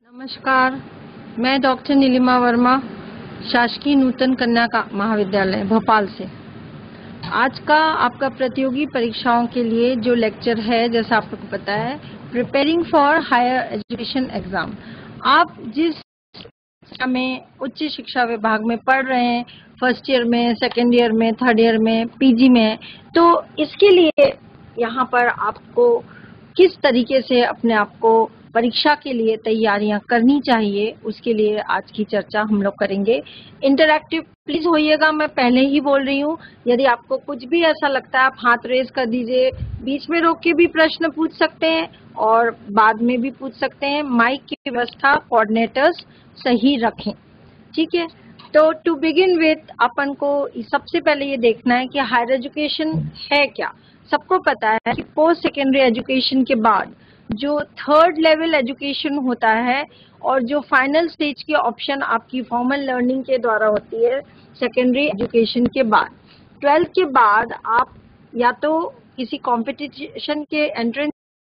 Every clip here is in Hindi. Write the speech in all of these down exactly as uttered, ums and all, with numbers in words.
नमस्कार, मैं डॉक्टर नीलिमा वर्मा, शासकीय नूतन कन्या का महाविद्यालय भोपाल से। आज का आपका प्रतियोगी परीक्षाओं के लिए जो लेक्चर है, जैसा आप लोग को पता है, preparing for higher education exam. आप जिस शिक्षा में उच्च शिक्षा विभाग में पढ़ रहे हैं, फर्स्ट ईयर में, सेकेंड ईयर में, थर्ड ईयर में, पीजी में, तो इसके लिए यहाँ पर आपको किस तरीके से अपने आप को परीक्षा के लिए तैयारियां करनी चाहिए, उसके लिए आज की चर्चा हम लोग करेंगे। इंटरैक्टिव प्लीज होइएगा, मैं पहले ही बोल रही हूँ। यदि आपको कुछ भी ऐसा लगता है, आप हाथ रेज कर दीजिए, बीच में रोक के भी प्रश्न पूछ सकते हैं और बाद में भी पूछ सकते हैं। माइक की व्यवस्था कोऑर्डिनेटर्स सही रखें, ठीक है। तो टू बिगिन विथ, अपन को सबसे पहले ये देखना है कि हायर एजुकेशन है क्या। सबको पता है कि पोस्ट सेकेंडरी एजुकेशन के बाद जो थर्ड लेवल एजुकेशन होता है और जो फाइनल स्टेज की ऑप्शन आपकी फॉर्मल लर्निंग के द्वारा होती है सेकेंडरी एजुकेशन के बाद, ट्वेल्थ के बाद आप या तो किसी कंपटीशन के एंट्रेंस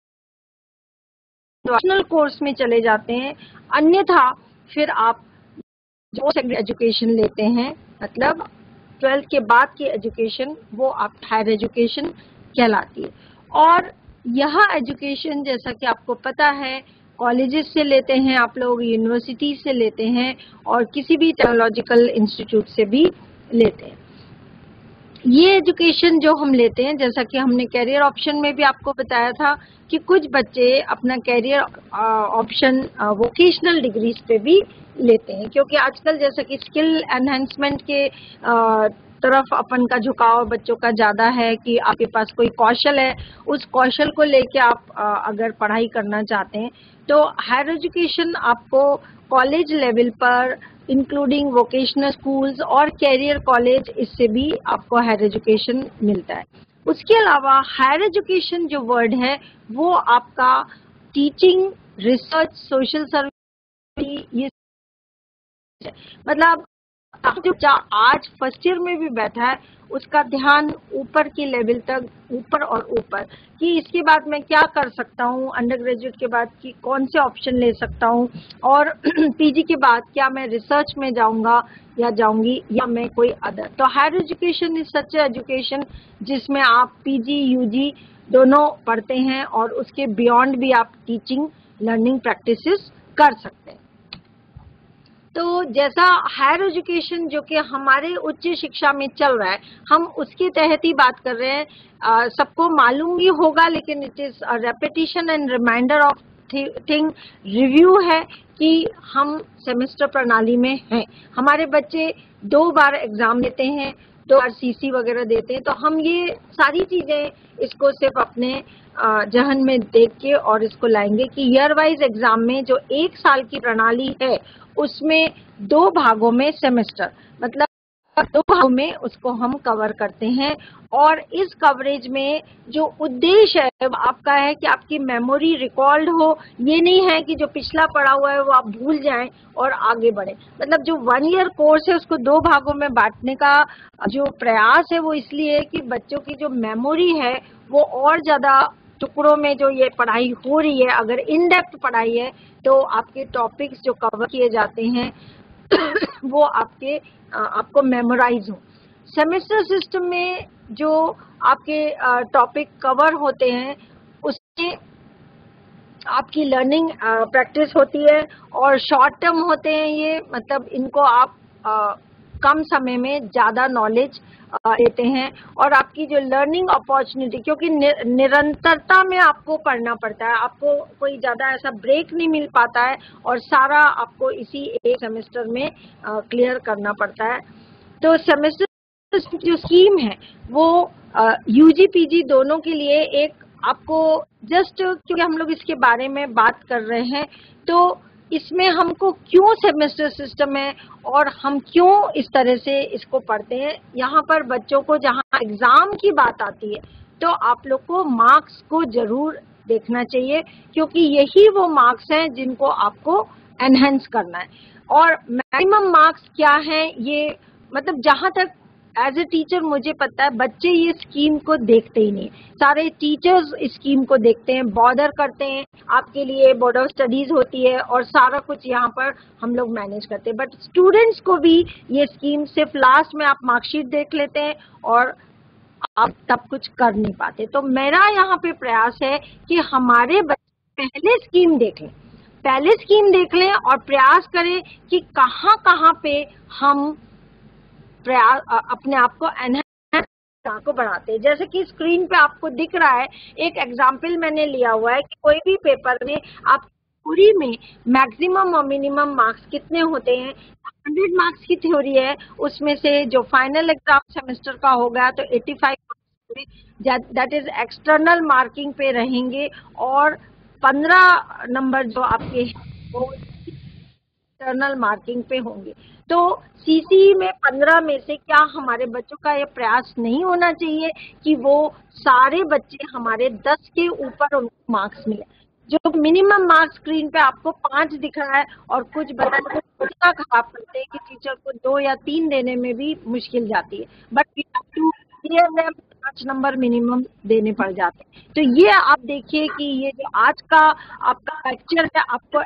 कोर्स में चले जाते हैं, अन्यथा फिर आप जो सेकेंडरी एजुकेशन लेते हैं, मतलब ट्वेल्थ के बाद की एजुकेशन, वो आप हायर एजुकेशन कहलाती है। और यह एजुकेशन, जैसा कि आपको पता है, कॉलेजेस से लेते हैं आप लोग, यूनिवर्सिटी से लेते हैं और किसी भी टेक्नोलॉजिकल इंस्टीट्यूट से भी लेते हैं। ये एजुकेशन जो हम लेते हैं, जैसा कि हमने कैरियर ऑप्शन में भी आपको बताया था कि कुछ बच्चे अपना कैरियर ऑप्शन वोकेशनल डिग्रीज पे भी लेते हैं, क्योंकि आजकल जैसा कि स्किल एनहेंसमेंट के आ, तरफ अपन का झुकाव बच्चों का ज्यादा है कि आपके पास कोई कौशल है, उस कौशल को लेके आप आ, अगर पढ़ाई करना चाहते हैं तो हायर एजुकेशन आपको कॉलेज लेवल पर, इंक्लूडिंग वोकेशनल स्कूल्स और कैरियर कॉलेज, इससे भी आपको हायर एजुकेशन मिलता है। उसके अलावा हायर एजुकेशन जो वर्ड है वो आपका टीचिंग, रिसर्च, सोशल सर्विस, ये मतलब जो आज फर्स्ट ईयर में भी बैठा है उसका ध्यान ऊपर के लेवल तक, ऊपर और ऊपर, कि इसके बाद मैं क्या कर सकता हूँ, अंडर ग्रेजुएट के बाद की कौन से ऑप्शन ले सकता हूँ, और पीजी के बाद क्या मैं रिसर्च में जाऊंगा या जाऊंगी या मैं कोई अदर। तो higher education is such education जिसमें आप पीजी यूजी दोनों पढ़ते हैं और उसके बियॉन्ड भी आप टीचिंग लर्निंग प्रैक्टिसेस कर सकते हैं। तो जैसा हायर एजुकेशन जो कि हमारे उच्च शिक्षा में चल रहा है, हम उसके तहत ही बात कर रहे हैं। सबको मालूम ही होगा, लेकिन it is a repetition and reminder of thing, review है कि हम सेमेस्टर प्रणाली में हैं। हमारे बच्चे दो बार एग्जाम देते हैं, दो बार सीसी वगैरह देते हैं, तो हम ये सारी चीजें इसको सिर्फ अपने जहन में देख के और इसको लाएंगे कि ईयर वाइज एग्जाम में जो एक साल की प्रणाली है उसमें दो भागों में सेमेस्टर, मतलब दो भागों में उसको हम कवर करते हैं। और इस कवरेज में जो उद्देश्य है वो आपका है कि आपकी मेमोरी रिकॉल्ड हो, ये नहीं है कि जो पिछला पढ़ा हुआ है वो आप भूल जाएं और आगे बढ़े। मतलब जो वन ईयर कोर्स है उसको दो भागों में बांटने का जो प्रयास है वो इसलिए है कि बच्चों की जो मेमोरी है वो और ज्यादा टुकड़ों में जो ये पढ़ाई हो रही है, अगर इन डेप्थ पढ़ाई है तो आपके टॉपिक्स जो कवर किए जाते हैं वो आपके आपको मेमोराइज हो। सेमेस्टर सिस्टम में जो आपके टॉपिक कवर होते हैं उसमें आपकी लर्निंग प्रैक्टिस होती है और शॉर्ट टर्म होते हैं ये, मतलब इनको आप आ, कम समय में ज्यादा नॉलेज लेते हैं और आपकी जो लर्निंग अपॉर्चुनिटी, क्योंकि निरंतरता में आपको पढ़ना पड़ता है, आपको कोई ज्यादा ऐसा ब्रेक नहीं मिल पाता है और सारा आपको इसी एक सेमेस्टर में क्लियर करना पड़ता है। तो सेमेस्टर जो स्कीम है वो यूजी पीजी दोनों के लिए एक आपको जस्ट, क्योंकि हम लोग इसके बारे में बात कर रहे हैं तो इसमें हमको क्यों सेमेस्टर सिस्टम है और हम क्यों इस तरह से इसको पढ़ते हैं। यहाँ पर बच्चों को जहाँ एग्जाम की बात आती है तो आप लोग को मार्क्स को जरूर देखना चाहिए, क्योंकि यही वो मार्क्स हैं जिनको आपको एनहेंस करना है। और मैक्सिमम मार्क्स क्या है, ये मतलब जहाँ तक एज ए टीचर मुझे पता है बच्चे ये स्कीम को देखते ही नहीं, सारे टीचर्स इस स्कीम को देखते हैं, बॉर्डर करते हैं, आपके लिए बोर्ड ऑफ स्टडीज होती है और सारा कुछ यहाँ पर हम लोग मैनेज करते हैं, बट स्टूडेंट्स को भी ये स्कीम सिर्फ लास्ट में आप मार्कशीट देख लेते हैं और आप तब कुछ कर नहीं पाते। तो मेरा यहाँ पे प्रयास है कि हमारे बच्चे पहले स्कीम देख लें, पहले स्कीम देख लें और प्रयास करें कि कहाँ कहाँ पे हम प्रयास अपने आप को एनहांस को बढ़ाते हैं। जैसे कि स्क्रीन पे आपको दिख रहा है, एक एग्जाम्पल मैंने लिया हुआ है कि कोई भी पेपर में आप थ्योरी में मैक्सिमम और मिनिमम मार्क्स कितने होते हैं। हंड्रेड मार्क्स की थ्योरी है, उसमें से जो फाइनल एग्जाम सेमेस्टर का होगा तो eighty five that is external marking पे रहेंगे और पंद्रह नंबर जो आपके वो इंटरनल मार्किंग पे होंगे। तो सीसी में पंद्रह में से क्या हमारे बच्चों का ये प्रयास नहीं होना चाहिए कि वो सारे बच्चे हमारे दस के ऊपर उनको मार्क्स मिले। जो मिनिमम मार्क्स स्क्रीन पे आपको पांच दिख रहा है और कुछ बच्चे इतना खराब करते हैं कि टीचर को दो या तीन देने में भी मुश्किल जाती है, but we have to clear them, पांच नंबर मिनिमम देने पड़ जाते हैं। तो ये आप देखिए कि ये जो आज का आपका लेक्चर है, आपको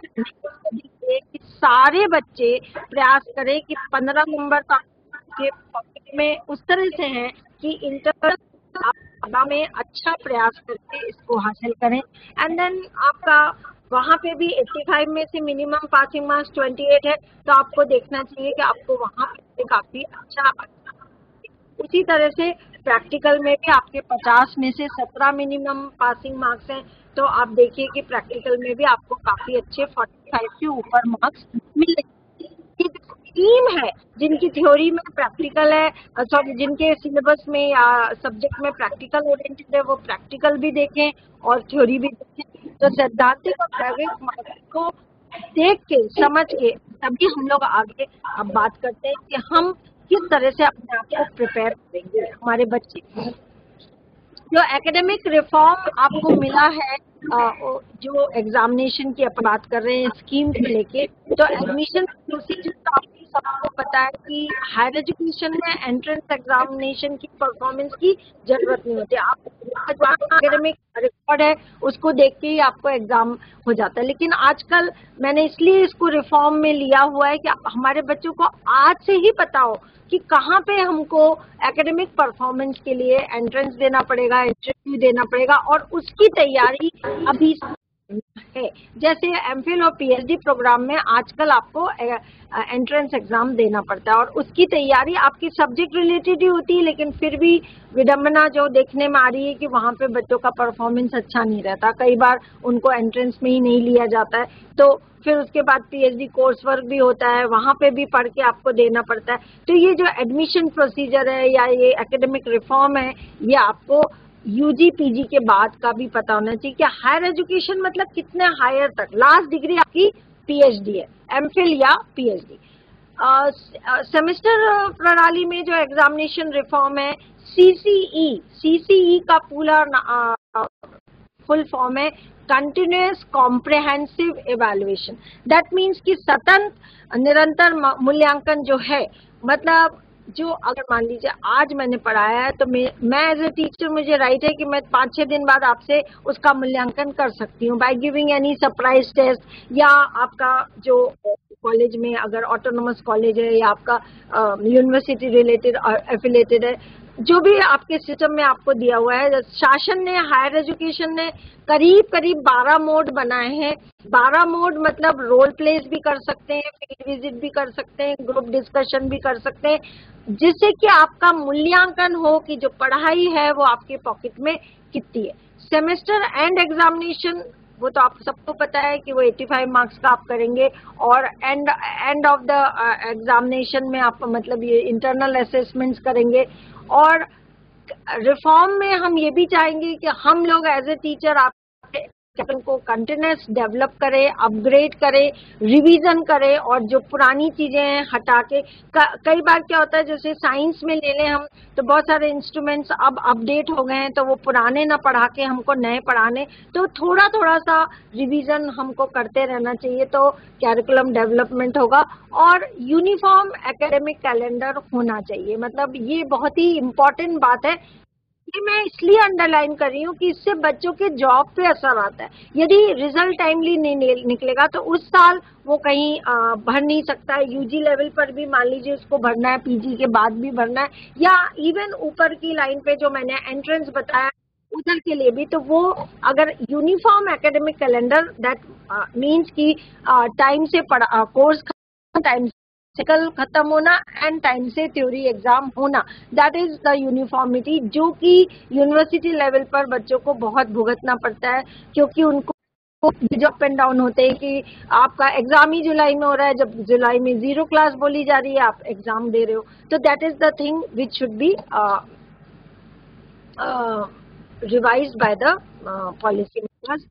कि सारे बच्चे प्रयास करें कि पंद्रह नंबर का आपके पॉकेट में उस तरह से है कि इंटर आप में अच्छा प्रयास करके इसको हासिल करें। एंड देन आपका वहाँ पे भी पचासी में से मिनिमम पासिंग मार्क्स अट्ठाईस है, तो आपको देखना चाहिए कि आपको वहाँ पे काफी अच्छा, उसी तरह से प्रैक्टिकल में भी आपके पचास में से सत्रह मिनिमम पासिंग मार्क्स हैं, तो आप देखिए कि प्रैक्टिकल में भी आपको काफी अच्छे पैंतालीस के ऊपर मार्क्स मिलेंगे। स्कीम है जिनकी थ्योरी में प्रैक्टिकल है, सॉरी जिनके सिलेबस में या सब्जेक्ट में प्रैक्टिकल ओरिएंटेड है, वो प्रैक्टिकल भी देखें और थ्योरी भी देखें। तो सैद्धांतिक और प्रायोगिक मार्क्स को देख के समझ के तभी हम लोग आगे अब बात करते हैं कि हम किस तरह से अपने आप को प्रिपेयर करेंगे हमारे बच्चे। जो एकेडमिक रिफॉर्म आपको मिला है, जो एग्जामिनेशन की अपन बात कर रहे हैं स्कीम को लेके, तो एडमिशन प्रोसीजर तो आपको सबको पता है कि हायर एजुकेशन में एंट्रेंस एग्जामिनेशन की परफॉर्मेंस की जरूरत नहीं होती। आप एकेडमिक रिकॉर्ड है उसको देख के ही आपको एग्जाम हो जाता है, लेकिन आजकल मैंने इसलिए इसको रिफॉर्म में लिया हुआ है कि हमारे बच्चों को आज से ही पता हो कि कहाँ पे हमको एकेडमिक परफॉर्मेंस के लिए एंट्रेंस देना पड़ेगा, इंटरव्यू देना पड़ेगा और उसकी तैयारी अभी है। जैसे एमफिल और पीएचडी प्रोग्राम में आजकल आपको एंट्रेंस एग्जाम देना पड़ता है और उसकी तैयारी आपकी सब्जेक्ट रिलेटेड ही होती है, लेकिन फिर भी विडम्बना जो देखने में आ रही है कि वहाँ पे बच्चों का परफॉर्मेंस अच्छा नहीं रहता, कई बार उनको एंट्रेंस में ही नहीं लिया जाता है। तो फिर उसके बाद पीएचडी कोर्स वर्क भी होता है, वहाँ पे भी पढ़ के आपको देना पड़ता है। तो ये जो एडमिशन प्रोसीजर है या ये एकेडमिक रिफॉर्म है, ये आपको यूजी पीजी के बाद का भी पता होना चाहिए कि हायर एजुकेशन मतलब कितने हायर तक, लास्ट डिग्री आपकी पीएचडी है, एमफिल या पीएचडी। सेमेस्टर प्रणाली में जो एग्जामिनेशन रिफॉर्म है, सीसीई, सीसीई का पूरा फुल फॉर्म है continuous comprehensive evaluation. That means कि सतत निरंतर मूल्यांकन जो है, मतलब जो अगर मान लीजिए आज मैंने पढ़ाया है तो मैं एज ए टीचर मुझे राइट है कि मैं पाँच छः दिन बाद आपसे उसका मूल्यांकन कर सकती हूँ by giving any surprise test, या आपका जो कॉलेज में अगर ऑटोनोमस कॉलेज है या आपका यूनिवर्सिटी रिलेटेड एफिलेटेड है, जो भी आपके सिस्टम में आपको दिया हुआ है, शासन ने, हायर एजुकेशन ने करीब करीब बारह मोड बनाए हैं। बारह मोड मतलब रोल प्लेस भी कर सकते हैं, फील्ड विजिट भी कर सकते हैं, ग्रुप डिस्कशन भी कर सकते हैं, जिससे कि आपका मूल्यांकन हो कि जो पढ़ाई है वो आपके पॉकेट में कितनी है। सेमेस्टर एंड एग्जामिनेशन वो तो आप सबको पता है कि वो पचासी मार्क्स का आप करेंगे और and end of the examination में आप मतलब ये इंटरनल असेसमेंट्स करेंगे। और रिफॉर्म में हम ये भी चाहेंगे कि हम लोग एज ए टीचर आपके को कंटिन्यूस डेवलप करे, अपग्रेड करे, रिवीजन करे, और जो पुरानी चीजें हैं हटा के, कई बार क्या होता है जैसे साइंस में ले लें हम, तो बहुत सारे इंस्ट्रूमेंट्स अब अपडेट हो गए हैं, तो वो पुराने ना पढ़ा के हमको नए पढ़ाने, तो थोड़ा थोड़ा सा रिवीजन हमको करते रहना चाहिए, तो कैरिकुलम डेवलपमेंट होगा। और यूनिफॉर्म एकेडमिक कैलेंडर होना चाहिए, मतलब ये बहुत ही इम्पोर्टेंट बात है। ये मैं इसलिए अंडरलाइन कर रही हूँ कि इससे बच्चों के जॉब पे असर आता है। यदि रिजल्ट टाइमली नहीं निकलेगा तो उस साल वो कहीं भर नहीं सकता है, यूजी लेवल पर भी मान लीजिए उसको भरना है, पीजी के बाद भी भरना है, या इवन ऊपर की लाइन पे जो मैंने एंट्रेंस बताया उधर के लिए भी, तो वो अगर uniform academic calendar, that means कि टाइम से पढ़ा कोर्स, टाइम कल खत्म होना एंड टाइम से थ्योरी एग्जाम होना, दैट इज द यूनिफॉर्मिटी, जो कि यूनिवर्सिटी लेवल पर बच्चों को बहुत भुगतना पड़ता है, क्योंकि उनको जो अप एंड डाउन होते हैं कि आपका एग्जाम ही जुलाई में हो रहा है, जब जुलाई में जीरो क्लास बोली जा रही है, आप एग्जाम दे रहे हो, तो that is the thing which should be revised by the policy makers.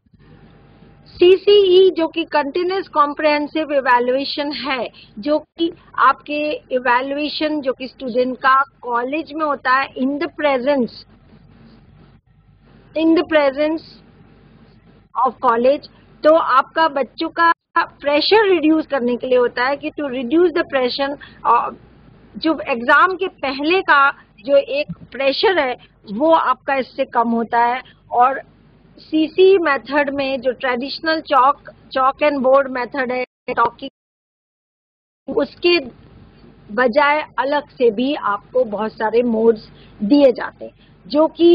CCE जो कि कंटिन्यूस कॉम्प्रिहेंसिव इवैल्यूएशन है, जो कि आपके इवैल्यूएशन जो कि स्टूडेंट का कॉलेज में होता है in the presence in the presence of college, तो आपका बच्चों का प्रेशर रिड्यूस करने के लिए होता है कि टू रिड्यूस द प्रेशर, जो एग्जाम के पहले का जो एक प्रेशर है वो आपका इससे कम होता है। और सीसी मेथड में जो traditional chalk chalk and board method है, टॉकिंग, उसके बजाय अलग से भी आपको बहुत सारे मोड्स दिए जाते हैं, जो कि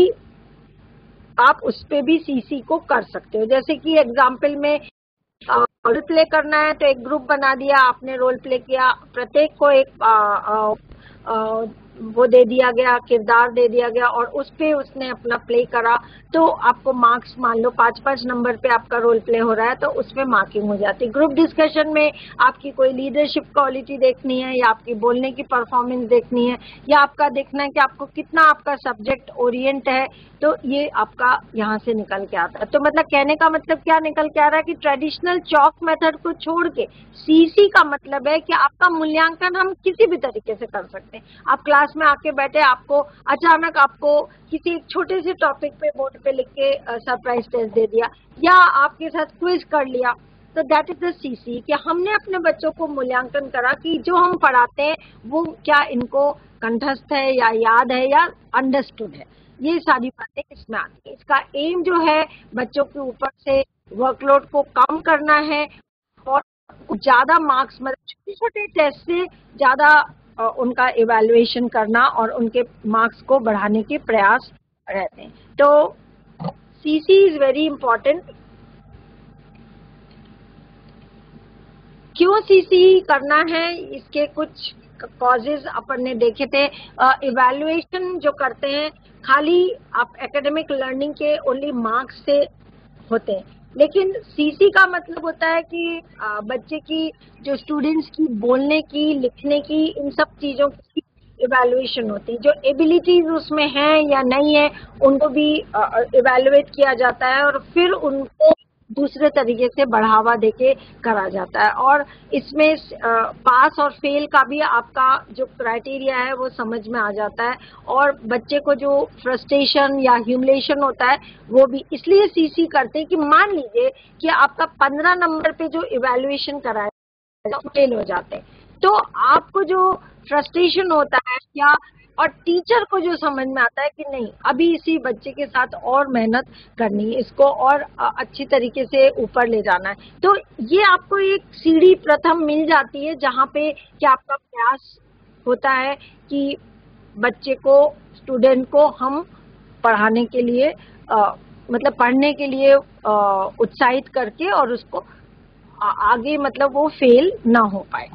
आप उस पे भी सीसी को कर सकते हो। जैसे कि एग्जाम्पल में रोल प्ले करना है तो एक ग्रुप बना दिया, आपने रोल प्ले किया, प्रत्येक को एक आ, आ, आ, वो दे दिया गया, किरदार दे दिया गया, और उस पे उसने अपना प्ले करा, तो आपको मार्क्स, मान लो पाँच पाँच नंबर पे आपका रोल प्ले हो रहा है तो उसमें मार्किंग हो जाती है। ग्रुप डिस्कशन में आपकी कोई लीडरशिप क्वालिटी देखनी है, या आपकी बोलने की परफॉर्मेंस देखनी है, या आपका देखना है कि आपको कितना आपका सब्जेक्ट ओरिएंट है, तो ये आपका यहाँ से निकल के आता है। तो मतलब कहने का मतलब क्या निकल के आ रहा है कि ट्रेडिशनल चॉक मेथड को छोड़ के सीसी का मतलब है कि आपका मूल्यांकन हम किसी भी तरीके से कर सकते हैं। आप क्लास में आके बैठे, आपको अचानक आपको किसी एक छोटे से टॉपिक पे बोर्ड पे लिख के सरप्राइज टेस्ट दे दिया, या आपके साथ क्विज कर लिया, तो दैट इज द सीसी, कि हमने अपने बच्चों को मूल्यांकन करा कि जो हम पढ़ाते हैं वो क्या इनको कंठस्थ है, या याद है, या अंडरस्टूड है। ये सारी बातें इसमें आती है। इसका एम जो है बच्चों के ऊपर से वर्कलोड को कम करना है, और ज्यादा मार्क्स, मतलब छोटे छोटे टेस्ट से ज्यादा उनका इवैल्यूएशन करना और उनके मार्क्स को बढ़ाने के प्रयास रहते हैं। तो सीसी इज वेरी इंपॉर्टेंट। क्यों सीसी करना है, इसके कुछ कॉजेज अपन ने देखे थे। इवैल्यूएशन जो करते हैं खाली आप एकेडमिक लर्निंग के ओनली मार्क्स से होते हैं, लेकिन सीसी का मतलब होता है कि आ, बच्चे की, जो स्टूडेंट्स की बोलने की, लिखने की, इन सब चीजों की इवैल्यूएशन होती है। जो एबिलिटीज उसमें हैं या नहीं है उनको भी इवैल्यूएट किया जाता है, और फिर उनको दूसरे तरीके से बढ़ावा देके करा जाता है। और इसमें पास और फेल का भी आपका जो क्राइटेरिया है वो समझ में आ जाता है, और बच्चे को जो फ्रस्ट्रेशन या ह्यूमिलेशन होता है वो भी इसलिए सीसी करते हैं कि मान लीजिए कि आपका पंद्रह नंबर पे जो इवैल्यूएशन कराया फेल हो जाते हैं, तो आपको जो फ्रस्ट्रेशन होता है, या और टीचर को जो समझ में आता है कि नहीं, अभी इसी बच्चे के साथ और मेहनत करनी है, इसको और अच्छी तरीके से ऊपर ले जाना है, तो ये आपको एक सीढ़ी प्रथम मिल जाती है, जहाँ पे कि आपका प्रयास होता है कि बच्चे को, स्टूडेंट को हम पढ़ाने के लिए आ, मतलब पढ़ने के लिए उत्साहित करके, और उसको आ, आगे मतलब वो फेल ना हो पाए।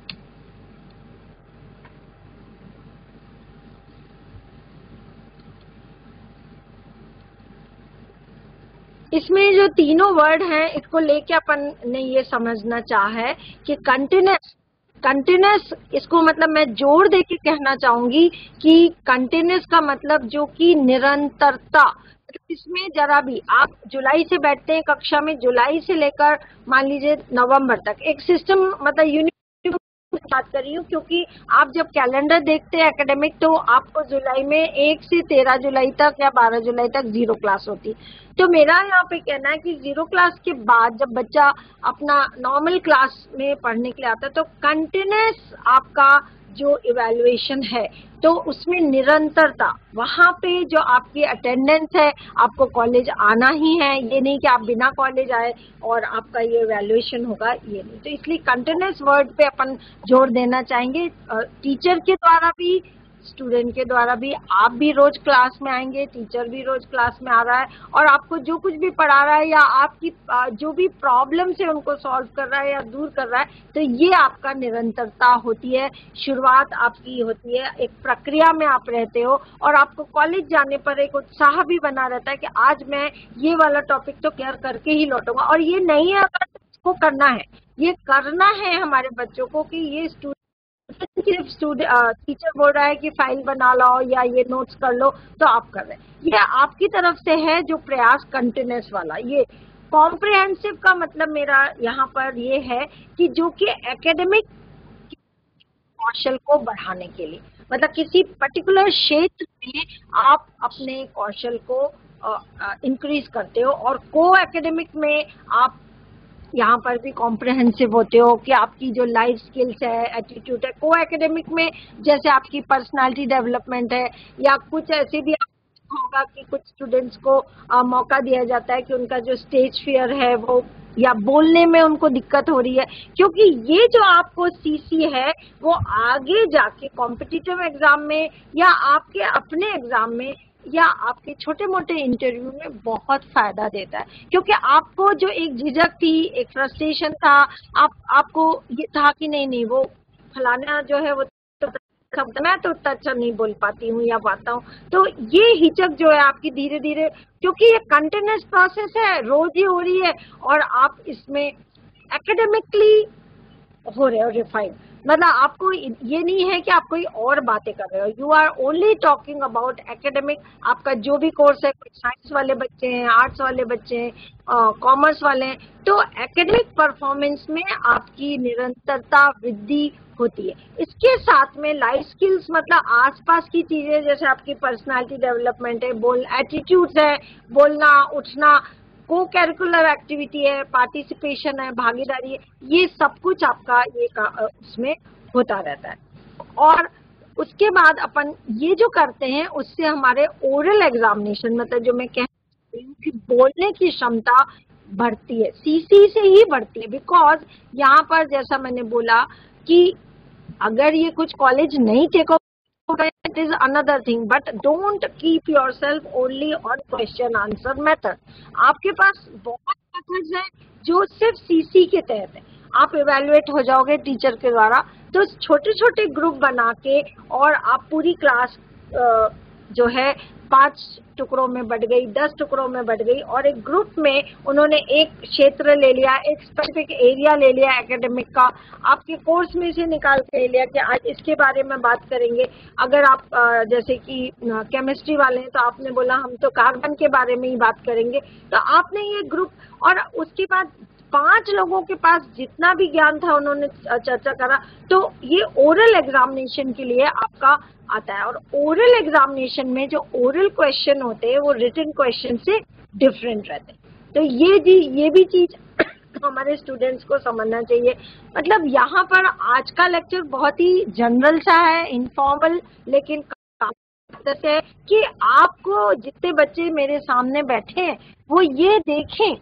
इसमें जो तीनों वर्ड हैं इसको लेके अपन ने ये समझना चाहा है कि कंटिन्यूस कंटिन्यूस इसको मतलब मैं जोर देके कहना चाहूंगी कि कंटिन्यूस का मतलब जो कि निरंतरता, इसमें जरा भी आप जुलाई से बैठते हैं कक्षा में, जुलाई से लेकर मान लीजिए नवंबर तक एक सिस्टम, मतलब यूनिट बात कर रही हूँ, क्योंकि आप जब कैलेंडर देखते हैं एकेडमिक तो आपको जुलाई में एक से तेरह जुलाई तक या बारह जुलाई तक जीरो क्लास होती। तो मेरा यहाँ पे कहना है कि जीरो क्लास के बाद जब बच्चा अपना नॉर्मल क्लास में पढ़ने के लिए आता है तो कंटिन्यूस आपका जो इवैल्यूएशन है तो उसमें निरंतरता, वहाँ पे जो आपकी अटेंडेंस है, आपको कॉलेज आना ही है, ये नहीं कि आप बिना कॉलेज आए और आपका ये इवैल्यूएशन होगा, ये नहीं। तो इसलिए कंटिन्यूस वर्ड पे अपन जोर देना चाहेंगे, टीचर के द्वारा भी, स्टूडेंट के द्वारा भी। आप भी रोज क्लास में आएंगे, टीचर भी रोज क्लास में आ रहा है और आपको जो कुछ भी पढ़ा रहा है या आपकी जो भी प्रॉब्लम्स है उनको सॉल्व कर रहा है या दूर कर रहा है, तो ये आपका निरंतरता होती है, शुरुआत आपकी होती है, एक प्रक्रिया में आप रहते हो और आपको कॉलेज जाने पर एक उत्साह भी बना रहता है कि आज मैं ये वाला टॉपिक तो क्लियर करके ही लौटूंगा। और ये नहीं है अगर इसको करना है, ये करना है हमारे बच्चों को कि ये स्टूडेंट टीचर बोल रहा है कि फाइल बना लो या ये नोट्स कर लो तो आप कर रहे हैं, ये आपकी तरफ से है जो प्रयास कंटिन्यूस वाला। ये कॉम्प्रिहेंसिव का मतलब मेरा यहाँ पर ये है कि जो कि एकेडमिक कौशल को बढ़ाने के लिए, मतलब किसी पर्टिकुलर क्षेत्र में आप अपने कौशल को इंक्रीज करते हो और को एकेडमिक में आप यहाँ पर भी कॉम्प्रिहेंसिव होते हो कि आपकी जो लाइफ स्किल्स है, एटीट्यूड है। को एकेडमिक में जैसे आपकी पर्सनालिटी डेवलपमेंट है या कुछ ऐसे भी होगा कि कुछ स्टूडेंट्स को आ, मौका दिया जाता है कि उनका जो स्टेज फियर है वो या बोलने में उनको दिक्कत हो रही है, क्योंकि ये जो आपको सीसी है वो आगे जाके कॉम्पिटिटिव एग्जाम में या आपके अपने एग्जाम में या आपके छोटे मोटे इंटरव्यू में बहुत फायदा देता है। क्योंकि आपको जो एक झिझक थी, एक फ्रस्ट्रेशन था, आप आपको ये था कि नहीं नहीं वो फलाना जो है वो तो मैं तो उतना अच्छा नहीं बोल पाती हूँ या पाता हूँ, तो ये हिचक जो है आपकी धीरे धीरे, क्योंकि ये कंटिन्यूस प्रोसेस है, रोज ही हो रही है और आप इसमें एकेडमिकली हो रहे हो रिफाइन, मतलब आपको ये नहीं है कि आप कोई और बातें कर रहे हो, you are only talking about academic. आपका जो भी कोर्स है, कुछ साइंस वाले बच्चे हैं, आर्ट्स वाले बच्चे हैं, कॉमर्स वाले हैं, तो एकेडमिक परफॉर्मेंस में आपकी निरंतरता वृद्धि होती है। इसके साथ में लाइफ स्किल्स मतलब आसपास की चीजें, जैसे आपकी पर्सनालिटी डेवलपमेंट है, बोल एटीट्यूड्स है, बोलना उठना, को करिकुलर एक्टिविटी है, पार्टिसिपेशन है, भागीदारी है, ये सब कुछ आपका ये उसमें होता रहता है। और उसके बाद अपन ये जो करते हैं उससे हमारे ओरल एग्जामिनेशन, मतलब जो मैं कह रही हूँ कि बोलने की क्षमता बढ़ती है, सीसी से ही बढ़ती है। बिकॉज यहाँ पर जैसा मैंने बोला कि अगर ये कुछ कॉलेज नहीं take it is another thing, but don't keep yourself only on question answer method. आपके पास बहुत मेथड्स हैं जो सिर्फ सीसी के तहत है। आप इवेल्युएट हो जाओगे टीचर के द्वारा, तो छोटे छोटे ग्रुप बना के और आप पूरी क्लास जो है पांच टुकड़ों में बढ़ गई, दस टुकड़ों में बढ़ गई और एक ग्रुप में उन्होंने एक क्षेत्र ले लिया, एक स्पेसिफिक एरिया ले लिया एकेडमिक का, आपके कोर्स में से निकाल के ले लिया कि आज इसके बारे में बात करेंगे। अगर आप जैसे कि केमिस्ट्री वाले हैं तो आपने बोला हम तो कार्बन के बारे में ही बात करेंगे, तो आपने ये ग्रुप, और उसके बाद पांच लोगों के पास जितना भी ज्ञान था उन्होंने चर्चा करा, तो ये ओरल एग्जामिनेशन के लिए आपका आता है। और ओरल एग्जामिनेशन में जो ओरल क्वेश्चन होते हैं वो रिटन क्वेश्चन से डिफरेंट रहते हैं। तो ये जी ये भी चीज हमारे स्टूडेंट्स को समझना चाहिए। मतलब यहाँ पर आज का लेक्चर बहुत ही जनरल सा है, इनफॉर्मल, लेकिन है कि आपको जितने बच्चे मेरे सामने बैठे हैं वो ये देखें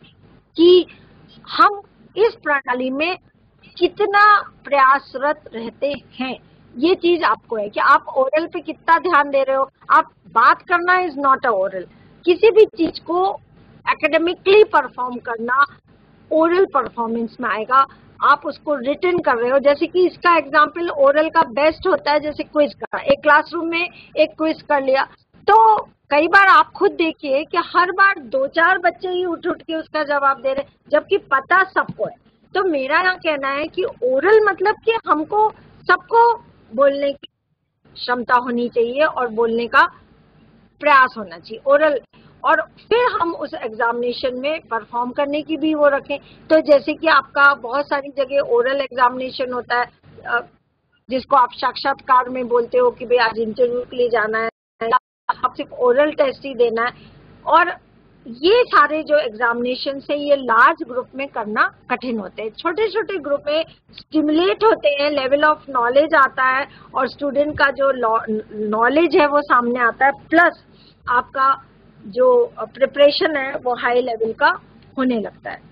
कि हम इस प्रणाली में कितना प्रयासरत रहते हैं। ये चीज आपको है कि आप ओरल पे कितना ध्यान दे रहे हो। आप बात करना इज नॉट अ ओरल, किसी भी चीज को एकेडमिकली परफॉर्म करना ओरल परफॉर्मेंस में आएगा। आप उसको रिटन कर रहे हो, जैसे कि इसका एग्जाम्पल ओरल का बेस्ट होता है जैसे क्विज का, एक क्लासरूम में एक क्विज कर लिया, तो कई बार आप खुद देखिए कि हर बार दो चार बच्चे ही उठ उठ के उसका जवाब दे रहे, जबकि पता सबको है। तो मेरा यहाँ कहना है कि ओरल मतलब कि हमको सबको बोलने की क्षमता होनी चाहिए और बोलने का प्रयास होना चाहिए। ओरल और फिर हम उस एग्जामिनेशन में परफॉर्म करने की भी वो रखें। तो जैसे कि आपका बहुत सारी जगह ओरल एग्जामिनेशन होता है, जिसको आप साक्षात्कार में बोलते हो कि भाई आज इंटरव्यू के लिए जाना है, आप सिर्फ ओरल टेस्ट ही देना है। और ये सारे जो एग्जामिनेशन है ये लार्ज ग्रुप में करना कठिन होते हैं। छोटे छोटे ग्रुप में स्टिमुलेट होते हैं, लेवल ऑफ नॉलेज आता है और स्टूडेंट का जो नॉलेज है वो सामने आता है, प्लस आपका जो प्रिपरेशन है वो हाई लेवल का होने लगता है।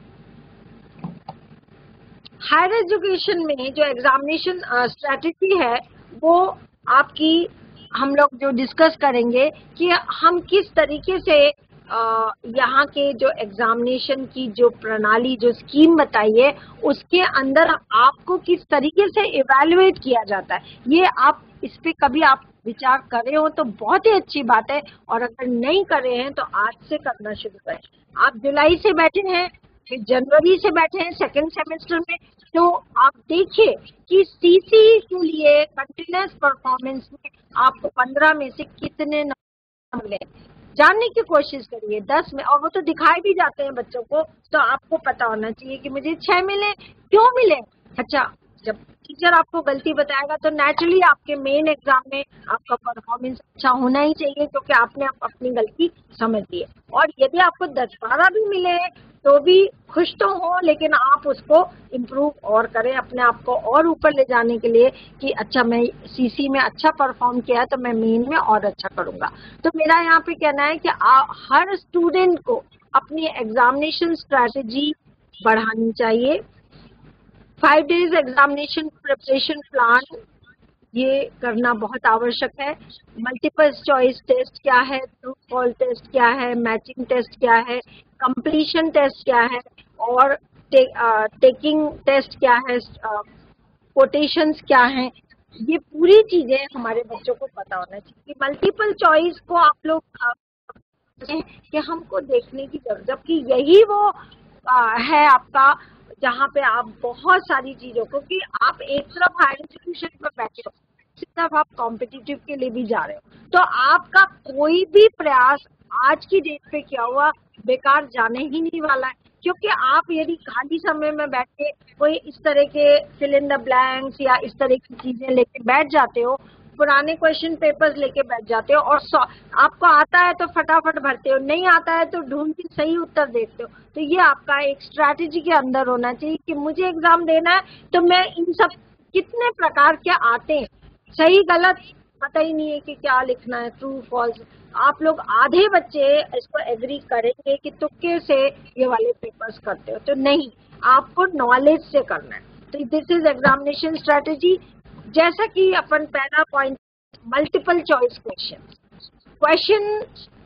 हायर एजुकेशन में जो एग्जामिनेशन स्ट्रेटजी है वो आपकी हम लोग जो डिस्कस करेंगे कि हम किस तरीके से यहाँ के जो एग्जामिनेशन की जो प्रणाली जो स्कीम बताई है उसके अंदर आपको किस तरीके से इवैल्यूएट किया जाता है। ये आप इस पे कभी आप विचार कर रहे हो तो बहुत ही अच्छी बात है, और अगर नहीं कर रहे हैं तो आज से करना शुरू करें। आप जुलाई से बैठे हैं, फिर जनवरी से बैठे हैं सेकेंड सेमेस्टर में, तो आप देखिए कि सीसी के लिए कंटिन्यूस परफॉर्मेंस में आपको पंद्रह में से कितने नंबर मिले, जानने की कोशिश करिए। दस में, और वो तो दिखाई भी जाते हैं बच्चों को, तो आपको पता होना चाहिए कि मुझे छह मिले, क्यों मिले। अच्छा, जब टीचर आपको गलती बताएगा तो नेचुरली आपके मेन एग्जाम में आपका परफॉर्मेंस अच्छा होना ही चाहिए, क्योंकि आपने आप अपनी गलती समझ ली है। और यदि आपको दस बारह भी मिले तो भी खुश तो हो, लेकिन आप उसको इम्प्रूव और करें अपने आप को और ऊपर ले जाने के लिए कि अच्छा मैं सीसी में अच्छा परफॉर्म किया तो मैं मेन में और अच्छा करूंगा। तो मेरा यहाँ पे कहना है कि आ, हर स्टूडेंट को अपनी एग्जामिनेशन स्ट्रैटेजी बढ़ानी चाहिए। Five days examination preparation plan ये करना बहुत आवश्यक है। मल्टीपल चॉइस टेस्ट क्या है, ट्रू फॉल्स टेस्ट क्या है, मैचिंग टेस्ट क्या है, कंप्लीशन टेस्ट क्या है, और टे, टेकिंग टेस्ट क्या है, कोटेशंस क्या है, ये पूरी चीजें हमारे बच्चों को पता होना चाहिए। मल्टीपल चॉइस को आप लोग कि हमको देखने की जरूरत, जबकि यही वो आ, है आपका जहाँ पे आप बहुत सारी चीजों को, कि आप एक तरफ हायर इंस्टीट्यूशन पर बैठे हो, दूसरी तरफ आप कॉम्पिटिटिव के लिए भी जा रहे हो, तो आपका कोई भी प्रयास आज की डेट पे क्या हुआ बेकार जाने ही नहीं वाला है। क्योंकि आप यदि खाली समय में बैठ के कोई इस तरह के फिल इन द ब्लैंक्स या इस तरह की चीजें लेके बैठ जाते हो, पुराने क्वेश्चन पेपर्स लेके बैठ जाते हो और आपको आता है तो फटाफट भरते हो, नहीं आता है तो ढूंढ के सही उत्तर देखते हो, तो ये आपका एक स्ट्रैटेजी के अंदर होना चाहिए कि मुझे एग्जाम देना है तो मैं इन सब कितने प्रकार के आते हैं, सही गलत पता ही नहीं है कि क्या लिखना है, ट्रू फॉल्स। आप लोग आधे बच्चे इसको एग्री करेंगे कि तुक्के से ये वाले पेपर्स करते हो, तो नहीं, आपको नॉलेज से करना है। तो दिस इज एग्जामिनेशन स्ट्रैटेजी। जैसा कि अपन पहला point, multiple choice question, question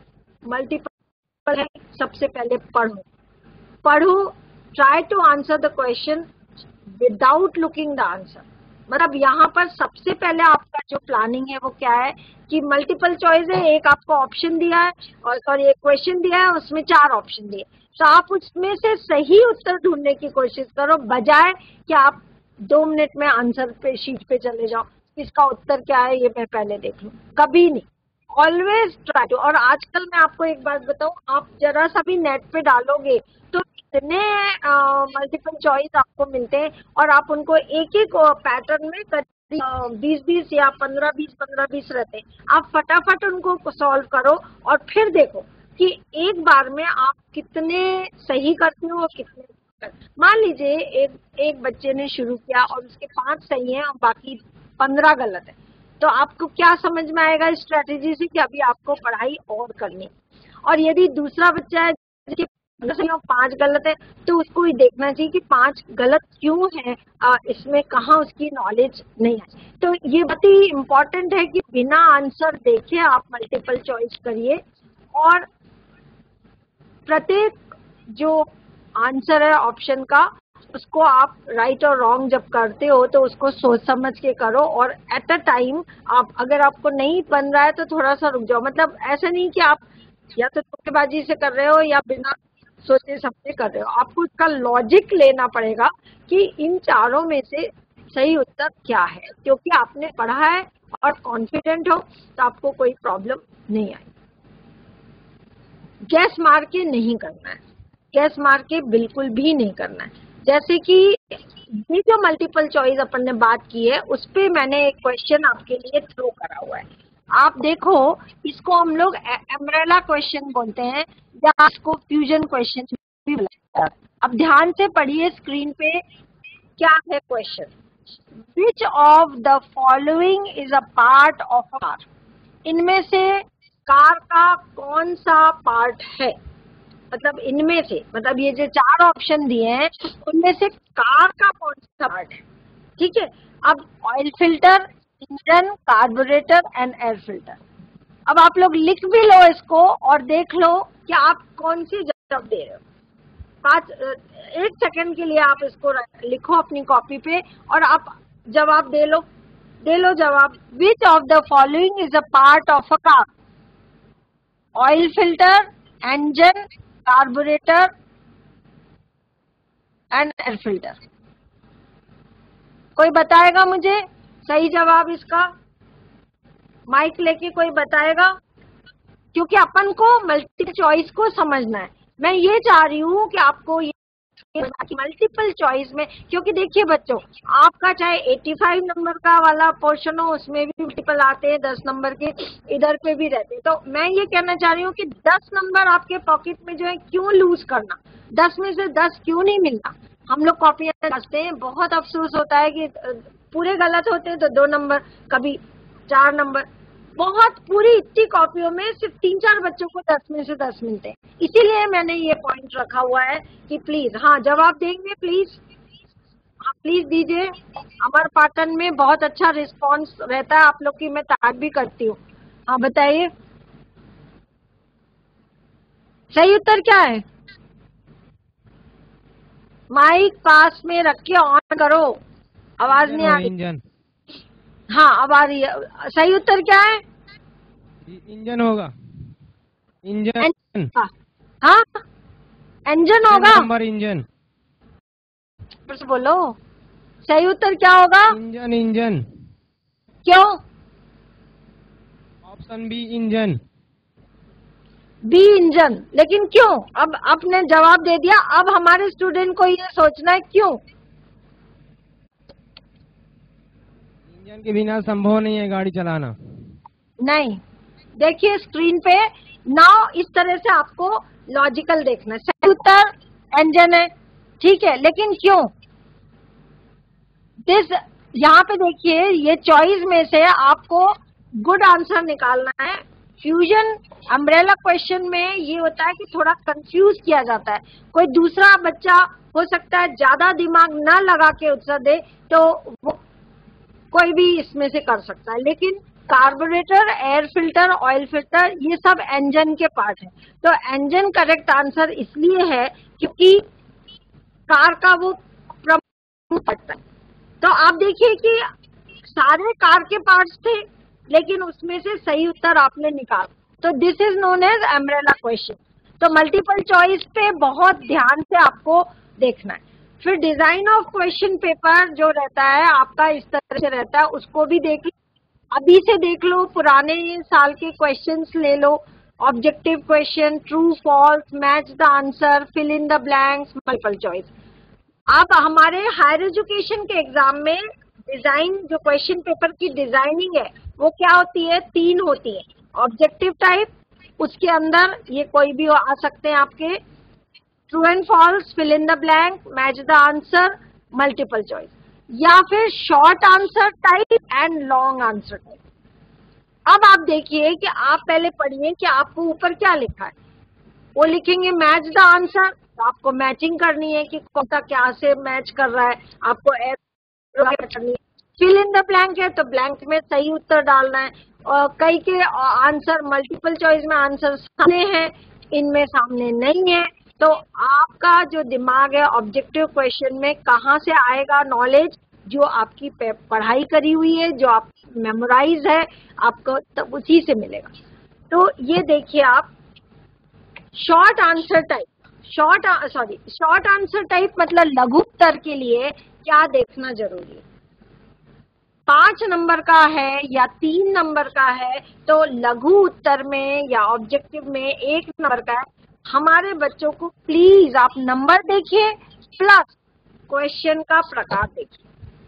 multiple है। सबसे पहले पढ़ो पढ़ो try to answer the question without looking the answer. मतलब यहाँ पर सबसे पहले आपका जो प्लानिंग है वो क्या है कि मल्टीपल चॉइस है, एक आपको ऑप्शन दिया है और सॉरी एक क्वेश्चन दिया है, उसमें चार ऑप्शन दिए, तो आप उसमें से सही उत्तर ढूंढने की कोशिश करो, बजाय कि आप दो मिनट में आंसर पे शीट पे चले जाओ, इसका उत्तर क्या है ये मैं पहले देख लूं। कभी नहीं, ऑलवेज ट्राई टू। और आजकल मैं आपको एक बात बताऊं, आप जरा सा भी नेट पे डालोगे तो इतने मल्टीपल चॉइस आपको मिलते हैं, और आप उनको एक एक पैटर्न में बीस बीस या पंद्रह बीस पंद्रह बीस रहते हैं, आप फटाफट उनको सॉल्व करो और फिर देखो कि एक बार में आप कितने सही करते हो और कितने। मान लीजिए एक एक बच्चे ने शुरू किया और उसके पांच सही हैं और बाकी पंद्रह गलत है, तो आपको क्या समझ में आएगा इस स्ट्रेटेजी से कि अभी आपको पढ़ाई और करनी। और यदि दूसरा बच्चा है जिसके सही और पांच गलत है, तो उसको ही देखना चाहिए कि पांच गलत क्यों है, आ, इसमें कहाँ उसकी नॉलेज नहीं है। तो ये बहुत ही इम्पोर्टेंट है कि बिना आंसर देखे आप मल्टीपल चॉइस करिए, और प्रत्येक जो आंसर है ऑप्शन का उसको आप राइट और रॉन्ग जब करते हो तो उसको सोच समझ के करो, और एट अ टाइम आप अगर आपको नहीं बन रहा है तो थोड़ा सा रुक जाओ। मतलब ऐसा नहीं कि आप या तो तुक्केबाजी से कर रहे हो या बिना सोचे समझे कर रहे हो, आपको उसका लॉजिक लेना पड़ेगा कि इन चारों में से सही उत्तर क्या है, क्योंकि आपने पढ़ा है और कॉन्फिडेंट हो तो आपको कोई प्रॉब्लम नहीं आई। गैस मार के नहीं करना है, गैस मार के बिल्कुल भी नहीं करना है। जैसे कि ये जो मल्टीपल चॉइस अपन ने बात की है उस पे मैंने एक क्वेश्चन आपके लिए थ्रो करा हुआ है। आप देखो, इसको हम लोग अम्ब्रेला क्वेश्चन बोलते हैं या इसको फ्यूजन क्वेश्चन भी बोलते हैं। अब ध्यान से पढ़िए स्क्रीन पे क्या है question. Which of the following is a part of a car. इनमें से कार का कौन सा पार्ट है, मतलब इनमें से, मतलब ये जो चार ऑप्शन दिए हैं उनमें से कार का कौन सा पार्ट है। ठीक है, अब oil filter, engine, carburettor and air filter. अब आप लोग लिख भी लो इसको और देख लो कि आप कौन सी जवाब दे रहे हो। पाँच एक सेकंड के लिए आप इसको लिखो अपनी कॉपी पे और आप जवाब दे लो, दे लो जवाब। Which of the following is a part of a car. Oil filter, engine, carburettor and air filter. कोई बताएगा मुझे सही जवाब इसका? माइक लेके कोई बताएगा? क्योंकि अपन को मल्टीपल चॉइस को समझना है। मैं ये चाह रही हूँ कि आपको ये मल्टीपल चॉइस में, क्योंकि देखिए बच्चों, आपका चाहे पचासी नंबर का वाला पोर्शन हो उसमें भी मल्टीपल आते हैं, दस नंबर के इधर पे भी रहते हैं। तो मैं ये कहना चाह रही हूँ कि दस नंबर आपके पॉकेट में जो है क्यों लूज करना, दस में से दस क्यों नहीं मिलना। हम लोग कॉपियां जांचते हैं, बहुत अफसोस होता है कि पूरे गलत होते हैं तो दो नंबर, कभी चार नंबर, बहुत पूरी इतनी कॉपियों में सिर्फ तीन चार बच्चों को दस में से दस मिलते हैं। इसीलिए मैंने ये पॉइंट रखा हुआ है कि प्लीज, हाँ जवाब देंगे प्लीज, हाँ प्लीज दीजिए। अमर पाटन में बहुत अच्छा रिस्पांस रहता है आप लोग की, मैं तारीफ भी करती हूँ। हाँ बताइए सही उत्तर क्या है। माइक पास में रख के ऑन करो, आवाज नहीं आ रही। इंजन। हाँ अब आ रही है। सही उत्तर क्या है? इंजन होगा, इंजन। हाँ इंजन होगा, नंबर इंजन। फिर से बोलो, सही उत्तर क्या होगा? Engine, engine. क्यों? Option B engine. B engine, लेकिन क्यों? अब आपने जवाब दे दिया, अब हमारे स्टूडेंट को ये सोचना है क्यों। इंजन के बिना संभव नहीं है गाड़ी चलाना। नहीं, देखिए स्क्रीन पे नाउ, इस तरह से आपको लॉजिकल देखना है। सही उत्तर इंजन है, ठीक है, लेकिन क्यों? दिस, यहाँ पे देखिए ये चॉइस में से आपको गुड आंसर निकालना है। फ्यूजन अम्ब्रेला क्वेश्चन में ये होता है कि थोड़ा कंफ्यूज किया जाता है। कोई दूसरा बच्चा हो सकता है ज्यादा दिमाग न लगा के उत्तर दे, तो वो कोई भी इसमें से कर सकता है। लेकिन carburettor, air filter, oil filter, ये सब इंजन के पार्ट है। तो इंजन करेक्ट आंसर इसलिए है क्योंकि कार का वो प्रमुख पार्ट है। तो आप देखिए कि सारे कार के पार्ट्स थे, लेकिन उसमें से सही उत्तर आपने निकाला। तो this is known as umbrella question. तो मल्टीपल चॉइस पे बहुत ध्यान से आपको देखना है। फिर डिजाइन ऑफ क्वेश्चन पेपर जो रहता है आपका इस तरह से रहता है, उसको भी देख लो, अभी से देख लो, पुराने साल के क्वेश्चंस ले लो। Objective question, true false, match the answer, fill in the blanks, multiple choice. अब हमारे हायर एजुकेशन के एग्जाम में डिजाइन, जो क्वेश्चन पेपर की डिजाइनिंग है वो क्या होती है? तीन होती है। ऑब्जेक्टिव टाइप, उसके अंदर ये कोई भी आ सकते हैं आपके, true and false, fill in the blank, match the answer, multiple choice, या फिर short answer type and long answer type. अब आप देखिए कि आप पहले पढ़िए कि आपको ऊपर क्या लिखा है। वो लिखेंगे मैच द आंसर, तो आपको मैचिंग करनी है कि कौन सा क्या से मैच कर रहा है, आपको करनी है। फिल इन द ब्लैंक है तो ब्लैंक में सही उत्तर डालना है। और कई के आंसर मल्टीपल चॉइस में आंसर सामने हैं, इनमें सामने नहीं है। तो आपका जो दिमाग है ऑब्जेक्टिव क्वेश्चन में कहाँ से आएगा नॉलेज? जो आपकी पढ़ाई करी हुई है, जो आप मेमोराइज है आपको, तब उसी से मिलेगा। तो ये देखिए आप, short answer type, short sorry short answer type मतलब लघु उत्तर के लिए क्या देखना जरूरी है? पांच नंबर का है या तीन नंबर का है, तो लघु उत्तर में या ऑब्जेक्टिव में एक नंबर का है, हमारे बच्चों को प्लीज आप नंबर देखिए प्लस क्वेश्चन का प्रकार देखिए।